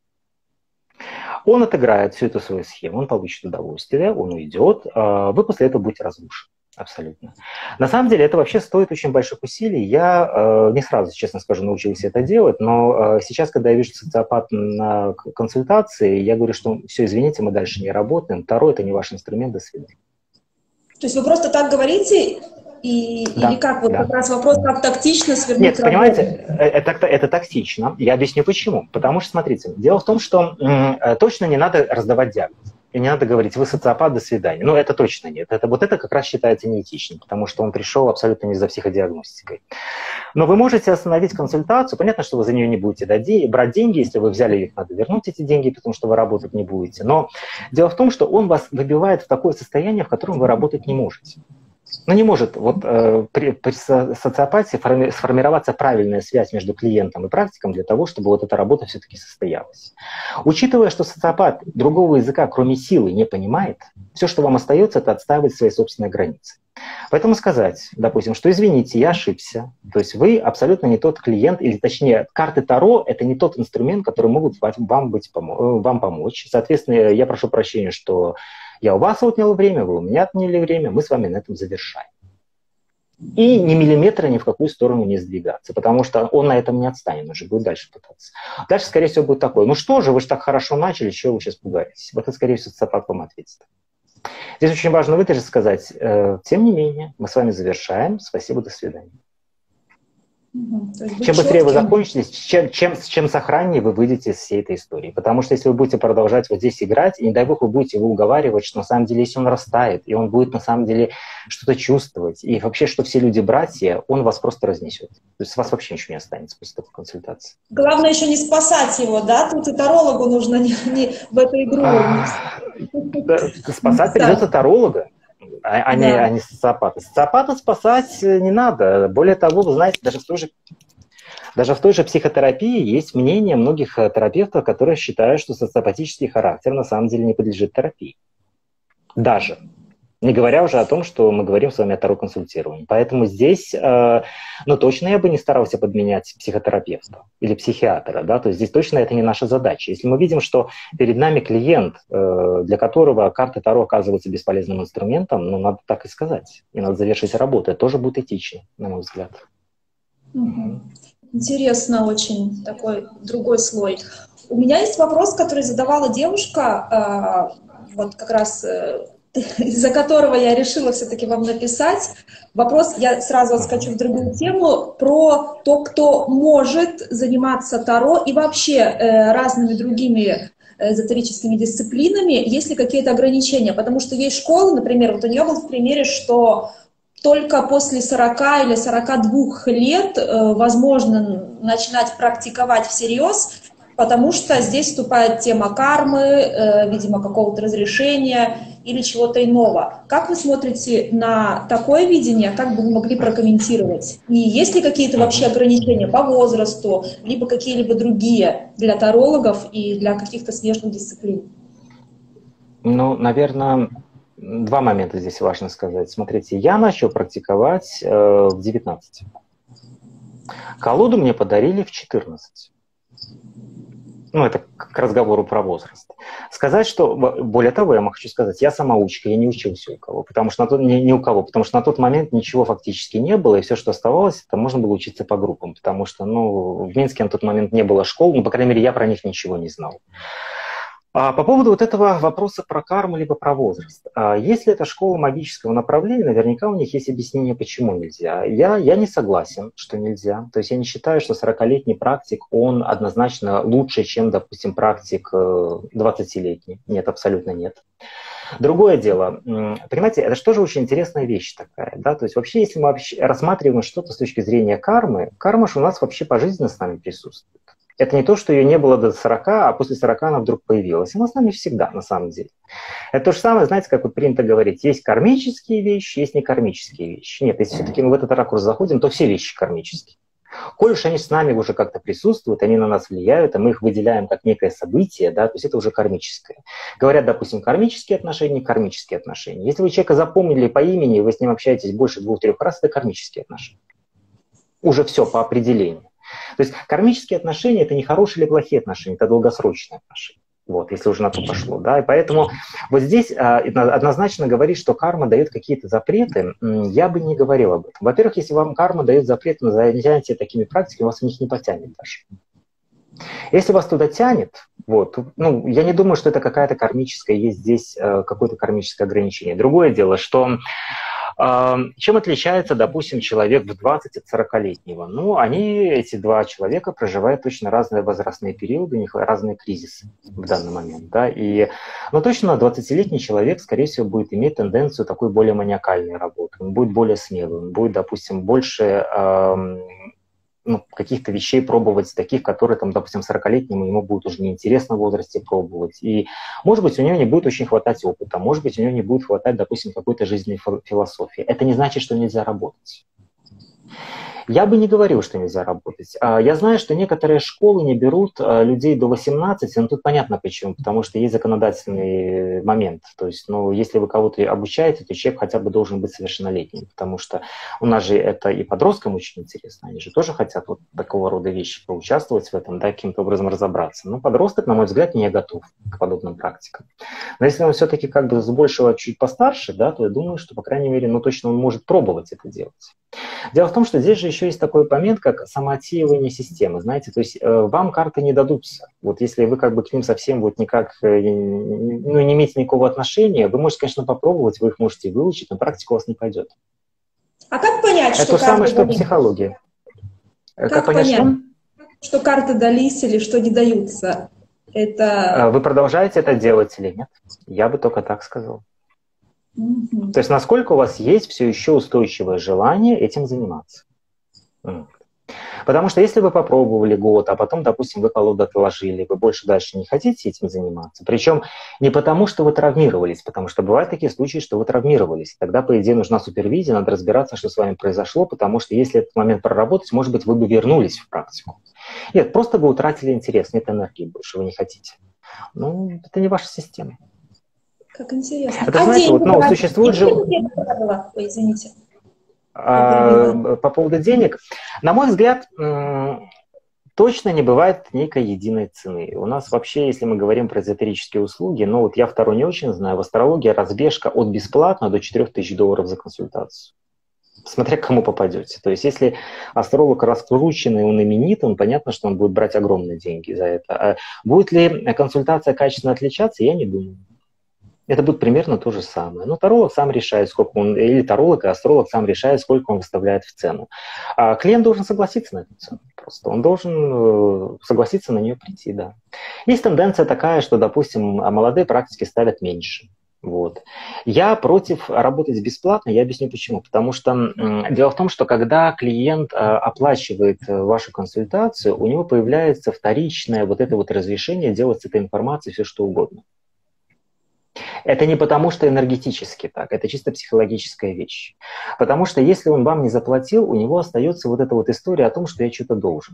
Он отыграет всю эту свою схему, он получит удовольствие, он уйдет, вы после этого будете разрушены. Абсолютно. На самом деле это вообще стоит очень больших усилий. Я не сразу, честно скажу, научился это делать, но сейчас, когда я вижу социопат на консультации, я говорю, что все, извините, мы дальше не работаем, Таро — это не ваш инструмент, до свидания. То есть вы просто так говорите, Да, или как? Вот да. как раз вопрос, как тактично свернуть Нет, работу? понимаете, это тактично. Я объясню почему. Потому что, смотрите, дело в том, что точно не надо раздавать диагноз. И не надо говорить: вы социопат, до свидания. Ну, это точно нет. Вот это как раз считается неэтичным, потому что он пришел абсолютно не за психодиагностикой. Но вы можете остановить консультацию. Понятно, что вы за нее не будете брать деньги. Если вы взяли их, надо вернуть эти деньги, потому что вы работать не будете. Но дело в том, что он вас выбивает в такое состояние, в котором вы работать не можете. Ну, не может при социопатии сформироваться правильная связь между клиентом и практиком для того, чтобы вот эта работа все-таки состоялась. Учитывая, что социопат другого языка, кроме силы, не понимает, все, что вам остается, это отстаивать свои собственные границы. Поэтому сказать, допустим, что извините, я ошибся, то есть вы абсолютно не тот клиент, или точнее, карты Таро — это не тот инструмент, который могут вам помочь. Соответственно, я прошу прощения, что я у вас отнял время, вы у меня отняли время, мы с вами на этом завершаем. И ни миллиметра ни в какую сторону не сдвигаться, потому что он на этом не отстанет, он же будет дальше пытаться. Дальше, скорее всего, будет такое: ну что же, вы же так хорошо начали, чего вы сейчас пугаетесь? Вот это, скорее всего, социопат вам ответит. Здесь очень важно выдержать, сказать: тем не менее, мы с вами завершаем, спасибо, до свидания. Чем быстрее вы закончите, чем сохраннее вы выйдете из всей этой истории. Потому что если вы будете продолжать вот здесь играть, и не дай бог вы будете его уговаривать, что на самом деле, если он растает, и он будет на самом деле что-то чувствовать, и вообще, что все люди братья, он вас просто разнесет. То есть у вас вообще ничего не останется после такой консультации. Главное еще не спасать его, да? Тут и тарологу нужно не в эту игру. Спасать придется таролога. А не социопата. Социопата спасать не надо. Более того, вы знаете, даже в той же психотерапии есть мнение многих терапевтов, которые считают, что социопатический характер на самом деле не подлежит терапии. Даже. Не говоря уже о том, что мы говорим с вами о таро-консультировании. Поэтому здесь, точно я бы не старался подменять психотерапевта или психиатра. Да? То есть здесь точно это не наша задача. Если мы видим, что перед нами клиент, для которого карта Таро оказывается бесполезным инструментом, надо так и сказать. И надо завершить работу. Это тоже будет этично, на мой взгляд. Интересно очень, такой другой слой. У меня есть вопрос, который задавала девушка, вот как раз... из-за которого я решила все-таки вам написать. Вопрос, я сразу отскочу в другую тему, про то, кто может заниматься Таро и вообще разными другими эзотерическими дисциплинами, есть ли какие-то ограничения. Потому что есть школы, например, вот у нее был в примере, что только после 40 или 42 лет возможно начинать практиковать всерьез, потому что здесь вступает тема кармы, видимо, какого-то разрешения или чего-то иного. Как вы смотрите на такое видение? Как бы вы могли прокомментировать? И есть ли какие-то вообще ограничения по возрасту, либо какие-либо другие для тарологов и для каких-то смежных дисциплин? Наверное, два момента здесь важно сказать. Смотрите, я начал практиковать в 19. Колоду мне подарили в 14. Это к разговору про возраст. Сказать, что... Более того, я хочу сказать, я самоучка, я не учился у кого. Потому что на тот момент ничего фактически не было, и все, что оставалось, это можно было учиться по группам. Потому что, в Минске на тот момент не было школ, по крайней мере, я про них ничего не знал. А по поводу вот этого вопроса про карму либо про возраст. Если это школа магического направления, наверняка у них есть объяснение, почему нельзя. Я не согласен, что нельзя. То есть я не считаю, что 40-летний практик, он однозначно лучше, чем, допустим, практик 20-летний. Нет, абсолютно нет. Другое дело, понимаете, это же тоже очень интересная вещь такая, да, то есть вообще, если мы рассматриваем что-то с точки зрения кармы, карма же у нас вообще пожизненно с нами присутствует. Это не то, что ее не было до 40, а после 40 она вдруг появилась. Она с нами всегда, на самом деле. Это то же самое, знаете, как вот принято говорить, есть кармические вещи, есть некармические вещи. Нет, если все-таки мы в этот ракурс заходим, то все вещи кармические. Коль уж они с нами уже как-то присутствуют, они на нас влияют, а мы их выделяем как некое событие, да, то есть это уже кармическое. Говорят, допустим, кармические отношения, кармические отношения. Если вы человека запомнили по имени, вы с ним общаетесь больше 2-3 раз, это кармические отношения. Уже все по определению. То есть кармические отношения – это не хорошие или плохие отношения, это долгосрочные отношения. Вот, если уже на то пошло. Да? И поэтому вот здесь однозначно говорить, что карма дает какие-то запреты, я бы не говорил об этом. Во-первых, если вам карма дает запрет на занятие такими практиками, вас в них не потянет даже. Если вас туда тянет, вот, ну, я не думаю, что это какая-то кармическая, есть здесь какое-то кармическое ограничение. Другое дело, что чем отличается, допустим, человек в 20 от 40-летнего? Ну, эти два человека проживают точно разные возрастные периоды, у них разные кризисы в данный момент. Да? Но точно 20-летний человек, скорее всего, будет иметь тенденцию такой более маниакальной работы. Он будет более смелым, он будет, допустим, больше каких-то вещей пробовать, таких, которые, там, допустим, 40-летнему ему будет уже неинтересно в возрасте пробовать. И, может быть, у него не будет очень хватать опыта, может быть, у него не будет хватать, допустим, какой-то жизненной философии. Это не значит, что нельзя работать. Я бы не говорил, что нельзя работать. Я знаю, что некоторые школы не берут людей до 18, но тут понятно почему, потому что есть законодательный момент. То есть, если вы кого-то обучаете, то человек хотя бы должен быть совершеннолетним, потому что у нас же это и подросткам очень интересно, они же тоже хотят вот такого рода вещи поучаствовать в этом, да, каким-то образом разобраться. Но подросток, на мой взгляд, не готов к подобным практикам. Но если он все-таки как бы с большего чуть постарше, да, то я думаю, что, по крайней мере, точно он может пробовать это делать. Дело в том, что здесь же еще есть такой момент, как самоотсеивание системы, знаете, то есть вам карты не дадутся. Вот если вы как бы к ним совсем вот никак не имеете никакого отношения, вы можете, конечно, попробовать, вы их можете выучить, но практика у вас не пойдет. А как понять, что это то же самое, что психология. Как понять, что карты дались или что не даются? Вы продолжаете это делать или нет? Я бы только так сказал. То есть насколько у вас есть все еще устойчивое желание этим заниматься. Потому что если вы попробовали год, а потом, допустим, вы колоду отложили, вы больше дальше не хотите этим заниматься, причем не потому, что вы травмировались, потому что бывают такие случаи, что вы травмировались. Тогда, по идее, нужна супервизия, надо разбираться, что с вами произошло, потому что если этот момент проработать, может быть, вы бы вернулись в практику. Нет, просто вы утратили интерес, нет энергии больше, вы не хотите. Это не ваша система. Как интересно. Это, знаете, существует же... Ой, извините. По поводу денег, на мой взгляд, точно не бывает некой единой цены. У нас вообще, если мы говорим про эзотерические услуги, я второй не очень знаю, в астрологии разбежка от бесплатно до $4000 за консультацию. Смотря к кому попадете. То есть, если астролог раскрученный, он именит, понятно, что он будет брать огромные деньги за это. А будет ли консультация качественно отличаться, я не думаю. Это будет примерно то же самое. Но таролог сам решает, сколько он, или таролог и астролог сам решает, сколько он выставляет в цену. А клиент должен согласиться на эту цену. Просто он должен согласиться на нее прийти, да. Есть тенденция такая, что, допустим, молодые практики ставят меньше. Вот. Я против работать бесплатно, я объясню почему. Потому что дело в том, что когда клиент оплачивает вашу консультацию, у него появляется вторичное разрешение делать с этой информацией все, что угодно. Это не потому, что энергетически так, это чисто психологическая вещь. Потому что если он вам не заплатил, у него остается эта история о том, что я что-то должен.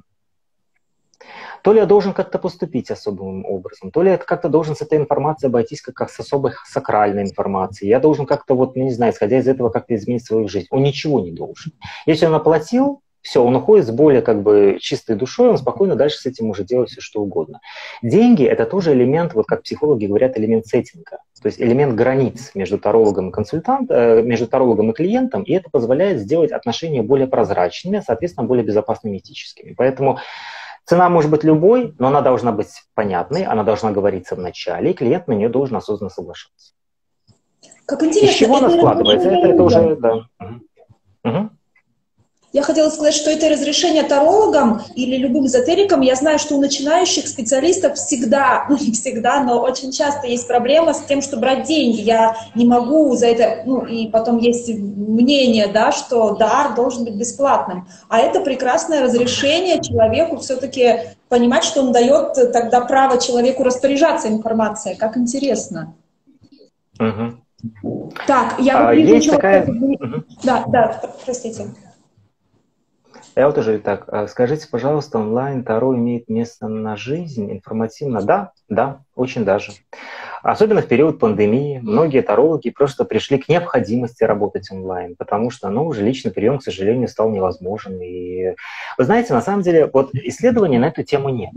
То ли я должен как-то поступить особым образом, то ли я как-то должен с этой информацией обойтись как с особой сакральной информацией. Я должен как-то, исходя из этого, как-то изменить свою жизнь. Он ничего не должен. Если он оплатил, все, он уходит с более чистой душой, он спокойно дальше с этим может делать все, что угодно. Деньги – это тоже элемент, как психологи говорят, элемент сеттинга, то есть элемент границ между тарологом и между тарологом и клиентом, и это позволяет сделать отношения более прозрачными, соответственно, более безопасными, этическими. Поэтому цена может быть любой, но она должна быть понятной, она должна говориться в начале, и клиент на нее должен осознанно соглашаться. Как интересно. Из чего она складывается? Это уже, да. Угу. Я хотела сказать, что это разрешение тарологам или любым эзотерикам. Я знаю, что у начинающих специалистов всегда, ну не всегда, но очень часто есть проблема с тем, что брать деньги. Я не могу за это, ну и потом есть мнение, да, что дар должен быть бесплатным. А это прекрасное разрешение человеку все-таки понимать, что он дает тогда право человеку распоряжаться информацией. Как интересно. Так, я есть такая... Да, простите. Я вот тоже так. Скажите, пожалуйста, онлайн Таро имеет место на жизнь информативно? Да, очень даже. Особенно в период пандемии многие тарологи просто пришли к необходимости работать онлайн, потому что, ну, уже личный прием, к сожалению, стал невозможен. И вы знаете, на самом деле, вот исследований на эту тему нет.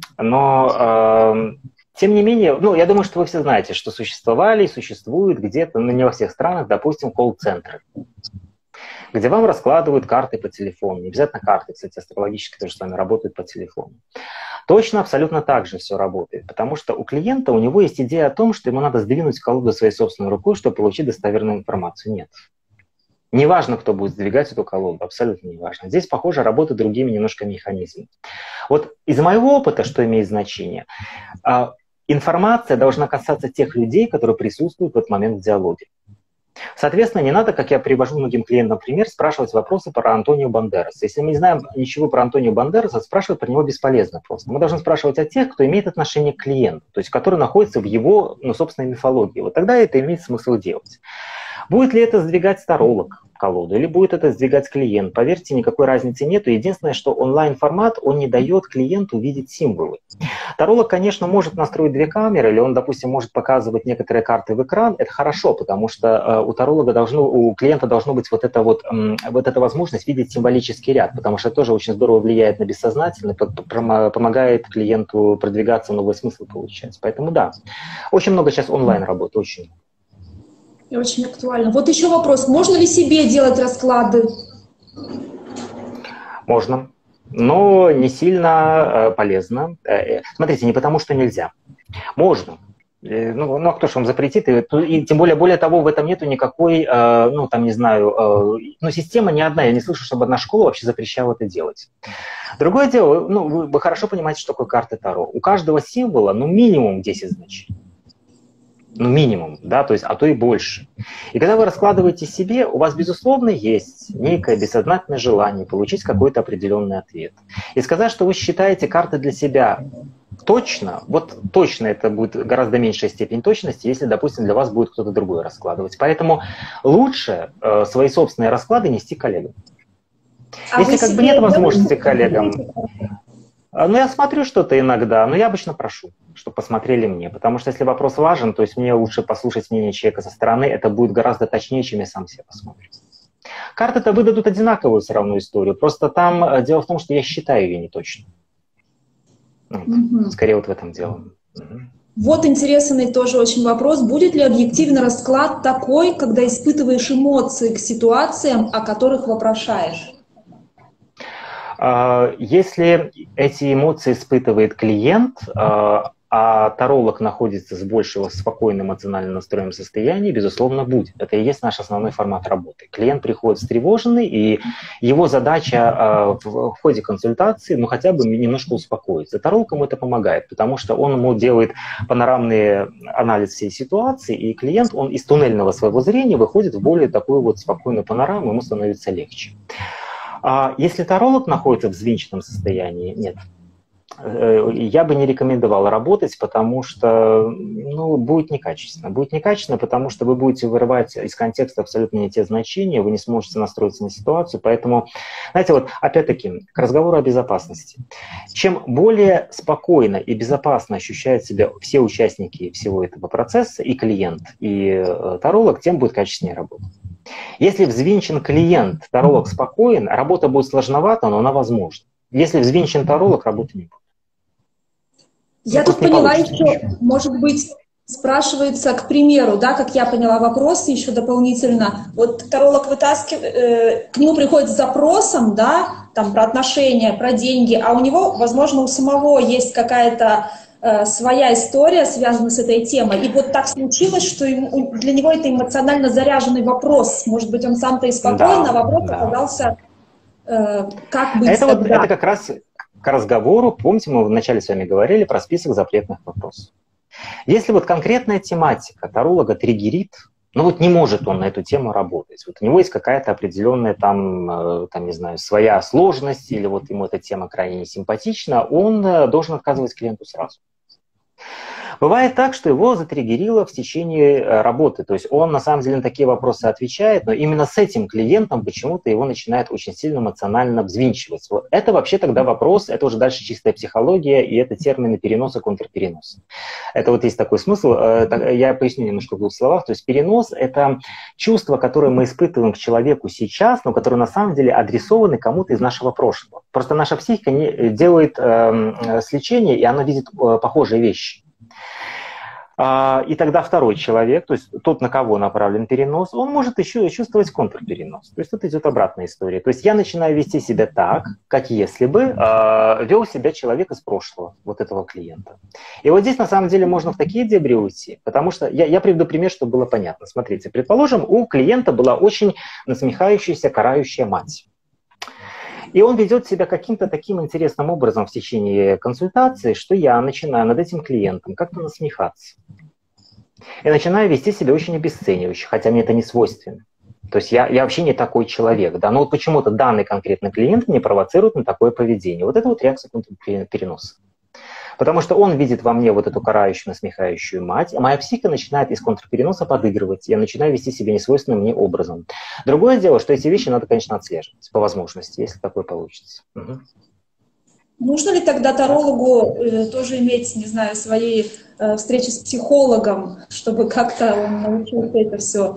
Но тем не менее, ну, я думаю, что вы все знаете, что существовали и существуют где-то, ну, не во всех странах, допустим, колл-центры, где вам раскладывают карты по телефону. Не обязательно карты, кстати, астрологические тоже с вами работают по телефону. Точно, абсолютно так же все работает, потому что у клиента, у него есть идея о том, что ему надо сдвинуть колоду своей собственной рукой, чтобы получить достоверную информацию. Нет. Неважно, кто будет сдвигать эту колоду, абсолютно неважно. Здесь, похоже, работают другими немножко механизмами. Вот из моего опыта, что имеет значение, информация должна касаться тех людей, которые присутствуют в этот момент в диалоге. Соответственно, не надо, как я привожу многим клиентам пример, спрашивать вопросы про Антонио Бандераса. Если мы не знаем ничего про Антонио Бандераса, спрашивать про него бесполезно просто. Мы должны спрашивать о тех, кто имеет отношение к клиенту, то есть который находится в его, ну, собственной мифологии. Вот тогда это имеет смысл делать. Будет ли это сдвигать таролог колоду или будет это сдвигать клиент? Поверьте, никакой разницы нет. Единственное, что онлайн-формат, он не дает клиенту видеть символы. Таролог, конечно, может настроить две камеры, или он, допустим, может показывать некоторые карты в экран. Это хорошо, потому что у клиента должно быть вот эта возможность видеть символический ряд, потому что это тоже очень здорово влияет на бессознательное, помогает клиенту продвигаться, новый смысл получать. Поэтому да, очень много сейчас онлайн работы, очень. И очень актуально. Вот еще вопрос. Можно ли себе делать расклады? Можно, но не сильно полезно. Смотрите, не потому что нельзя. Можно. Ну, а кто же вам запретит? И тем более того, в этом нету никакой, ну, там, не знаю, система не одна. Я не слышу, чтобы одна школа вообще запрещала это делать. Другое дело, ну, вы хорошо понимаете, что такое карты Таро. У каждого символа, ну, минимум 10 значений. Ну, минимум, да, то есть, а то и больше. И когда вы раскладываете себе, у вас, безусловно, есть некое бессознательное желание получить какой-то определенный ответ. И сказать, что вы считаете карты для себя точно, вот точно это будет гораздо меньшая степень точности, если, допустим, для вас будет кто-то другой раскладывать. Поэтому лучше свои собственные расклады нести коллегам. Если как бы нет возможности коллегам... Ну, я смотрю что-то иногда, но я обычно прошу, чтобы посмотрели мне. Потому что если вопрос важен, то есть мне лучше послушать мнение человека со стороны, это будет гораздо точнее, чем я сам себе посмотрю. Карты-то выдадут одинаковую все равно историю, просто там дело в том, что я считаю ее неточной. Скорее вот в этом дело. Вот интересный тоже очень вопрос. Будет ли объективный расклад такой, когда испытываешь эмоции к ситуациям, о которых вопрошаешь? Если эти эмоции испытывает клиент, а таролог находится с большего спокойным эмоционально настроенным состоянием, безусловно, будет. Это и есть наш основной формат работы. Клиент приходит встревоженный, и его задача в ходе консультации, ну, хотя бы немножко успокоиться. Таролог ему это помогает, потому что он ему делает панорамный анализ всей ситуации, и клиент, он из туннельного своего зрения выходит в более такую вот спокойную панораму, ему становится легче. А если таролог находится в взвинченном состоянии, нет. Я бы не рекомендовал работать, потому что будет некачественно. Будет некачественно, потому что вы будете вырывать из контекста абсолютно не те значения, вы не сможете настроиться на ситуацию. Поэтому, знаете, вот опять-таки, к разговору о безопасности. Чем более спокойно и безопасно ощущают себя все участники всего этого процесса, и клиент, и таролог, тем будет качественнее работа. Если взвинчен клиент, таролог спокоен, работа будет сложновата, но она возможна. Если взвинчен таролог, работы не будет. Я тут поняла еще, может быть, спрашивается, к примеру, да, как я поняла вопрос еще дополнительно, вот таролог вытаскивает, к нему приходит с запросом, да, там про отношения, про деньги, а у него, возможно, у самого есть какая-то своя история, связанная с этой темой. И вот так случилось, что для него это эмоционально заряженный вопрос. Может быть, он сам-то и спокойно, а вопрос оказался Как быть Это, тогда? это как раз к разговору, помните, мы вначале с вами говорили про список запретных вопросов. Если вот конкретная тематика таролога триггерит, ну вот не может он на эту тему работать. Вот у него есть какая-то определенная там, не знаю, своя сложность, или вот ему эта тема крайне не симпатична, он должен отказывать клиенту сразу. Бывает так, что его затриггерило в течение работы. То есть он на самом деле на такие вопросы отвечает, но именно с этим клиентом почему-то его начинает очень сильно эмоционально взвинчивать. Вот это вообще тогда вопрос, это уже дальше чистая психология, и это термины переноса, контрпереноса. Это вот есть такой смысл. Я поясню немножко в двух словах. То есть перенос – это чувство, которое мы испытываем к человеку сейчас, но которое на самом деле адресованы кому-то из нашего прошлого. Просто наша психика не делает сличение, и она видит похожие вещи. И тогда второй человек, то есть тот, на кого направлен перенос, он может еще и чувствовать контрперенос. То есть тут идет обратная история. То есть я начинаю вести себя так, как если бы вел себя человек из прошлого, вот этого клиента. И вот здесь на самом деле можно в такие дебри уйти, потому что я приведу пример, чтобы было понятно. Смотрите, предположим, у клиента была очень насмехающаяся, карающая мать. И он ведет себя каким-то таким интересным образом в течение консультации, что я начинаю над этим клиентом как-то насмехаться. И начинаю вести себя очень обесценивающе, хотя мне это не свойственно. То есть я вообще не такой человек. Да? Но вот почему-то данный конкретный клиент мне провоцирует на такое поведение. Вот это вот реакция контрпереноса. Потому что он видит во мне вот эту карающую, насмехающую мать, а моя психика начинает из контрпереноса подыгрывать. Я начинаю вести себя несвойственным мне образом. Другое дело, что эти вещи надо, конечно, отслеживать по возможности, если такое получится. Угу. Нужно ли тогда тарологу тоже иметь, не знаю, свои встречи с психологом, чтобы как-то он научился это все?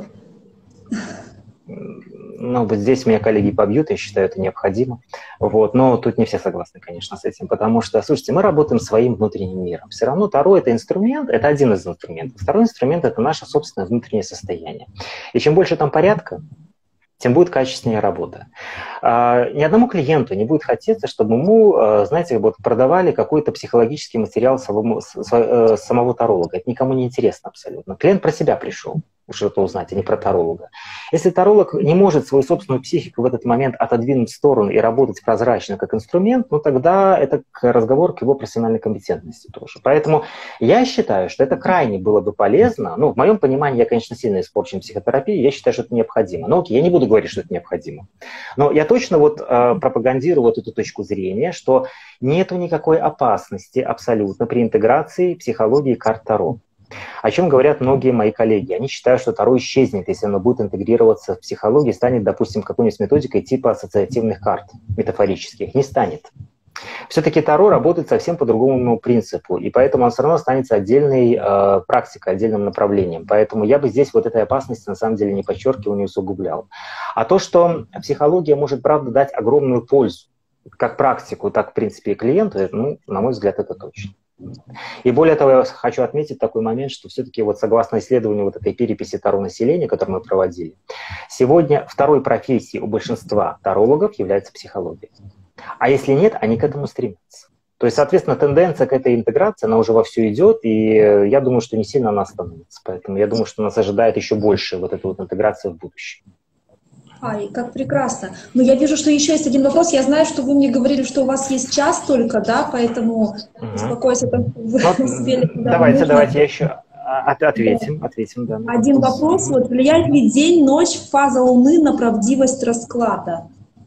Ну, вот здесь меня коллеги побьют, я считаю, это необходимо. Вот. Но тут не все согласны, конечно, с этим, потому что, слушайте, мы работаем своим внутренним миром. Все равно Таро – это инструмент, это один из инструментов. Второй инструмент – это наше собственное внутреннее состояние. И чем больше там порядка, тем будет качественнее работа. Ни одному клиенту не будет хотеться, чтобы ему, знаете, вот продавали какой-то психологический материал самого таролога. Это никому не интересно абсолютно. Клиент про себя пришел что-то узнать, а не про таролога. Если таролог не может свою собственную психику в этот момент отодвинуть в сторону и работать прозрачно как инструмент, ну тогда это разговор к его профессиональной компетентности тоже. Поэтому я считаю, что это крайне было бы полезно. Ну, в моем понимании, я, конечно, сильно испорчен психотерапией, я считаю, что это необходимо. Но окей, я не буду говорить, что это необходимо. Но я точно вот пропагандирую вот эту точку зрения, что нету никакой опасности абсолютно при интеграции психологии карт Таро. О чем говорят многие мои коллеги. Они считают, что Таро исчезнет, если оно будет интегрироваться в психологию, станет, допустим, какой-нибудь методикой типа ассоциативных карт метафорических. Не станет. Все-таки Таро работает совсем по другому принципу, и поэтому он все равно останется отдельной практикой, отдельным направлением. Поэтому я бы здесь вот этой опасности на самом деле не подчеркивал, не усугублял. А то, что психология может, правда, дать огромную пользу, как практику, так, в принципе, и клиенту, ну, на мой взгляд, это точно. И более того, я хочу отметить такой момент, что все-таки вот согласно исследованию вот этой переписи Таро населения, которую мы проводили, сегодня второй профессией у большинства тарологов является психология. А если нет, они к этому стремятся. То есть, соответственно, тенденция к этой интеграции, она уже вовсю идет, и я думаю, что не сильно она остановится. Поэтому я думаю, что нас ожидает еще больше вот эта вот интеграция в будущем. Ай, как прекрасно. Но я вижу, что еще есть один вопрос. Я знаю, что вы мне говорили, что у вас есть час только, да, поэтому успокойся, вы успели. Давайте, я еще ответим. Да. Один вопрос. Вот, влияет ли день, ночь, фаза Луны на правдивость расклада?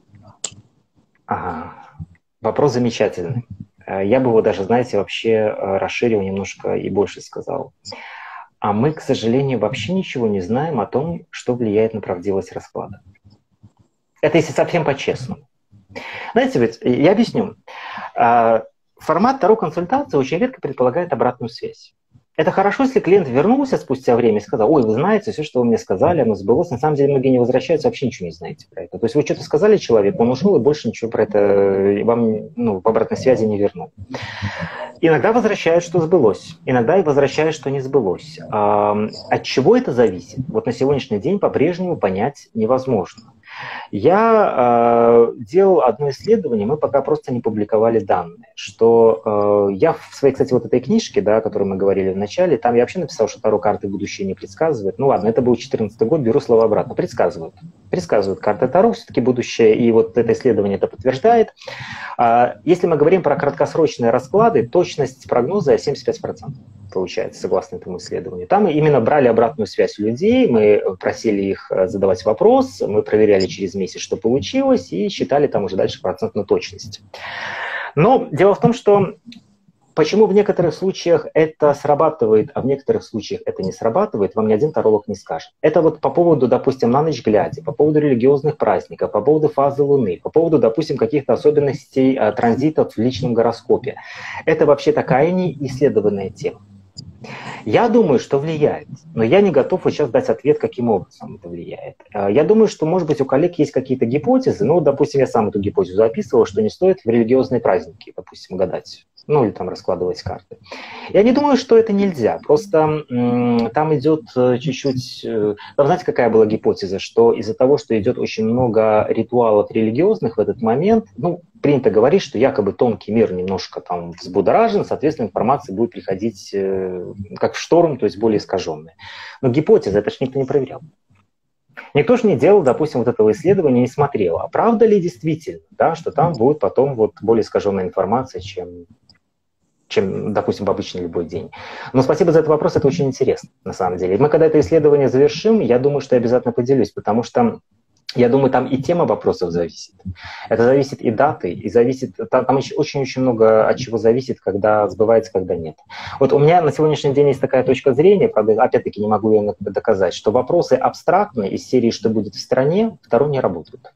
Ага. Вопрос замечательный. Я бы его даже, знаете, вообще расширил немножко и больше сказал. А мы, к сожалению, вообще ничего не знаем о том, что влияет на правдивость расклада. Это если совсем по-честному. Знаете, ведь я объясню. Формат Таро-консультации очень редко предполагает обратную связь. Это хорошо, если клиент вернулся спустя время и сказал: ой, вы знаете, все, что вы мне сказали, оно сбылось. На самом деле многие не возвращаются, вообще ничего не знаете про это. То есть вы что-то сказали человеку, он ушел и больше ничего про это вам в обратной связи не вернул. Иногда возвращают, что сбылось. Иногда и возвращают, что не сбылось. От чего это зависит? Вот на сегодняшний день по-прежнему понять невозможно. Я делал одно исследование, мы пока просто не публиковали данные, что я в своей, кстати, вот этой книжке, да, о которой мы говорили в начале, там я вообще написал, что Таро карты будущее не предсказывают. Ну ладно, это был 2014 год, беру слово обратно, предсказывают. Предсказывают карты Таро все-таки будущее, и вот это исследование это подтверждает. Если мы говорим про краткосрочные расклады, точность прогноза 75%. Получается, согласно этому исследованию. Там мы именно брали обратную связь у людей, мы просили их задавать вопрос, мы проверяли через месяц, что получилось, и считали там уже дальше процентную точность. Но дело в том, что почему в некоторых случаях это срабатывает, а в некоторых случаях это не срабатывает, вам ни один таролог не скажет. Это вот по поводу, допустим, на ночь глядя, по поводу религиозных праздников, по поводу фазы Луны, по поводу, допустим, каких-то особенностей транзитов в личном гороскопе. Это вообще такая неисследованная тема. Я думаю, что влияет, но я не готов вот сейчас дать ответ, каким образом это влияет. Я думаю, что, может быть, у коллег есть какие-то гипотезы, ну, допустим, я сам эту гипотезу описывал, что не стоит в религиозные праздники, допустим, гадать, ну, или там раскладывать карты. Я не думаю, что это нельзя, просто там идет чуть-чуть... Там, знаете, какая была гипотеза, что из-за того, что идет очень много ритуалов религиозных в этот момент, ну, принято говорить, что якобы тонкий мир немножко там взбудоражен, соответственно, информация будет приходить как в шторм, то есть более искаженная. Но гипотеза, это же никто не проверял. Никто же не делал, допустим, вот этого исследования, не смотрел. А правда ли действительно, да, что там будет потом вот более искаженная информация, чем, допустим, в обычный любой день. Но спасибо за этот вопрос, это очень интересно, на самом деле. И мы, когда это исследование завершим, я думаю, что я обязательно поделюсь, потому что я думаю, там и тема вопросов зависит. Это зависит и даты, и зависит... Там очень-очень много от чего зависит, когда сбывается, когда нет. Вот у меня на сегодняшний день есть такая точка зрения, правда, опять-таки не могу ее доказать, что вопросы абстрактные из серии «Что будет в стране?» второй не работают.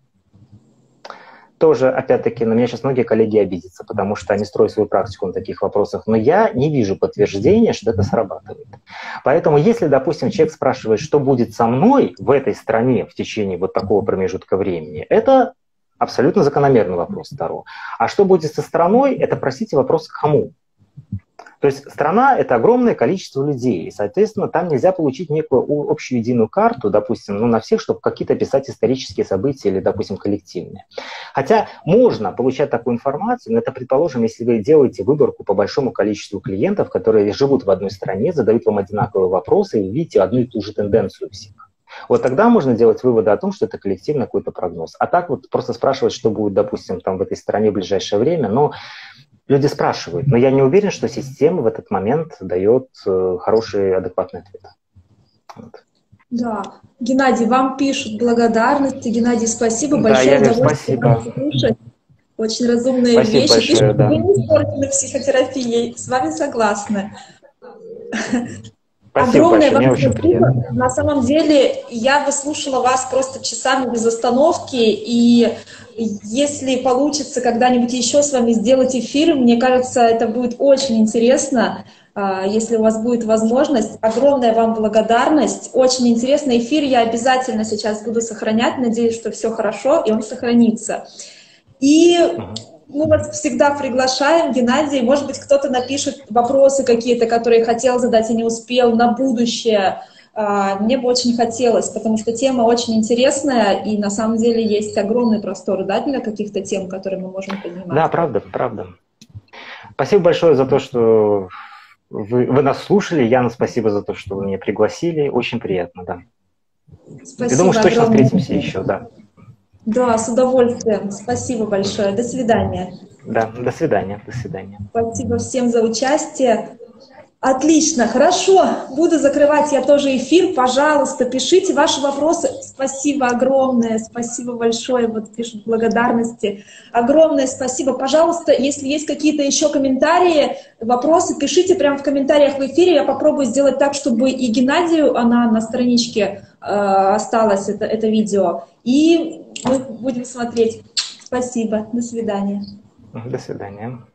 Тоже, опять-таки, на меня сейчас многие коллеги обидятся, потому что они строят свою практику на таких вопросах, но я не вижу подтверждения, что это срабатывает. Поэтому, если, допустим, человек спрашивает, что будет со мной в этой стране в течение вот такого промежутка времени, это абсолютно закономерный вопрос Таро. А что будет со страной, это, простите, вопрос к кому? То есть страна — это огромное количество людей, и, соответственно, там нельзя получить некую общую единую карту, допустим, ну, на всех, чтобы какие-то писать исторические события или, допустим, коллективные. Хотя можно получать такую информацию, но это, предположим, если вы делаете выборку по большому количеству клиентов, которые живут в одной стране, задают вам одинаковые вопросы, и вы видите одну и ту же тенденцию у всех. Вот тогда можно делать выводы о том, что это коллективный какой-то прогноз. А так вот просто спрашивать, что будет, допустим, там в этой стране в ближайшее время, но люди спрашивают, но я не уверен, что система в этот момент дает хороший, адекватный ответ. Вот. Да, Геннадий, вам пишут благодарности. Геннадий, спасибо большое. Да, спасибо. Слушать. Очень разумные спасибо вещи. Большое, пишут, да. вы не испорчены психотерапией. С вами согласна. Спасибо Огромное большое, вам мне очень приятно. На самом деле, я бы слушала вас просто часами без остановки, и если получится когда-нибудь еще с вами сделать эфир, мне кажется, это будет очень интересно, если у вас будет возможность. Огромная вам благодарность. Очень интересный эфир, я обязательно сейчас буду сохранять, надеюсь, что все хорошо, и он сохранится. И мы вас всегда приглашаем, Геннадий. Может быть, кто-то напишет вопросы какие-то, которые хотел задать и не успел на будущее. Мне бы очень хотелось, потому что тема очень интересная, и на самом деле есть огромный простор, да, для каких-то тем, которые мы можем поднимать. Да, правда, правда. Спасибо большое за то, что вы нас слушали. Яна, спасибо за то, что вы меня пригласили. Очень приятно, да. Спасибо. Я думаю, что точно огромное. встретимся еще, да. Да, с удовольствием. Спасибо большое. До свидания. Да, до свидания, до свидания. Спасибо всем за участие. Отлично, хорошо. Буду закрывать я тоже эфир. Пожалуйста, пишите ваши вопросы. Спасибо огромное, спасибо большое. Вот пишут благодарности. Огромное спасибо. Пожалуйста, если есть какие-то еще комментарии, вопросы, пишите прямо в комментариях в эфире. Я попробую сделать так, чтобы и Геннадию, она на страничке осталось, это видео. И мы будем смотреть. Спасибо. До свидания. До свидания.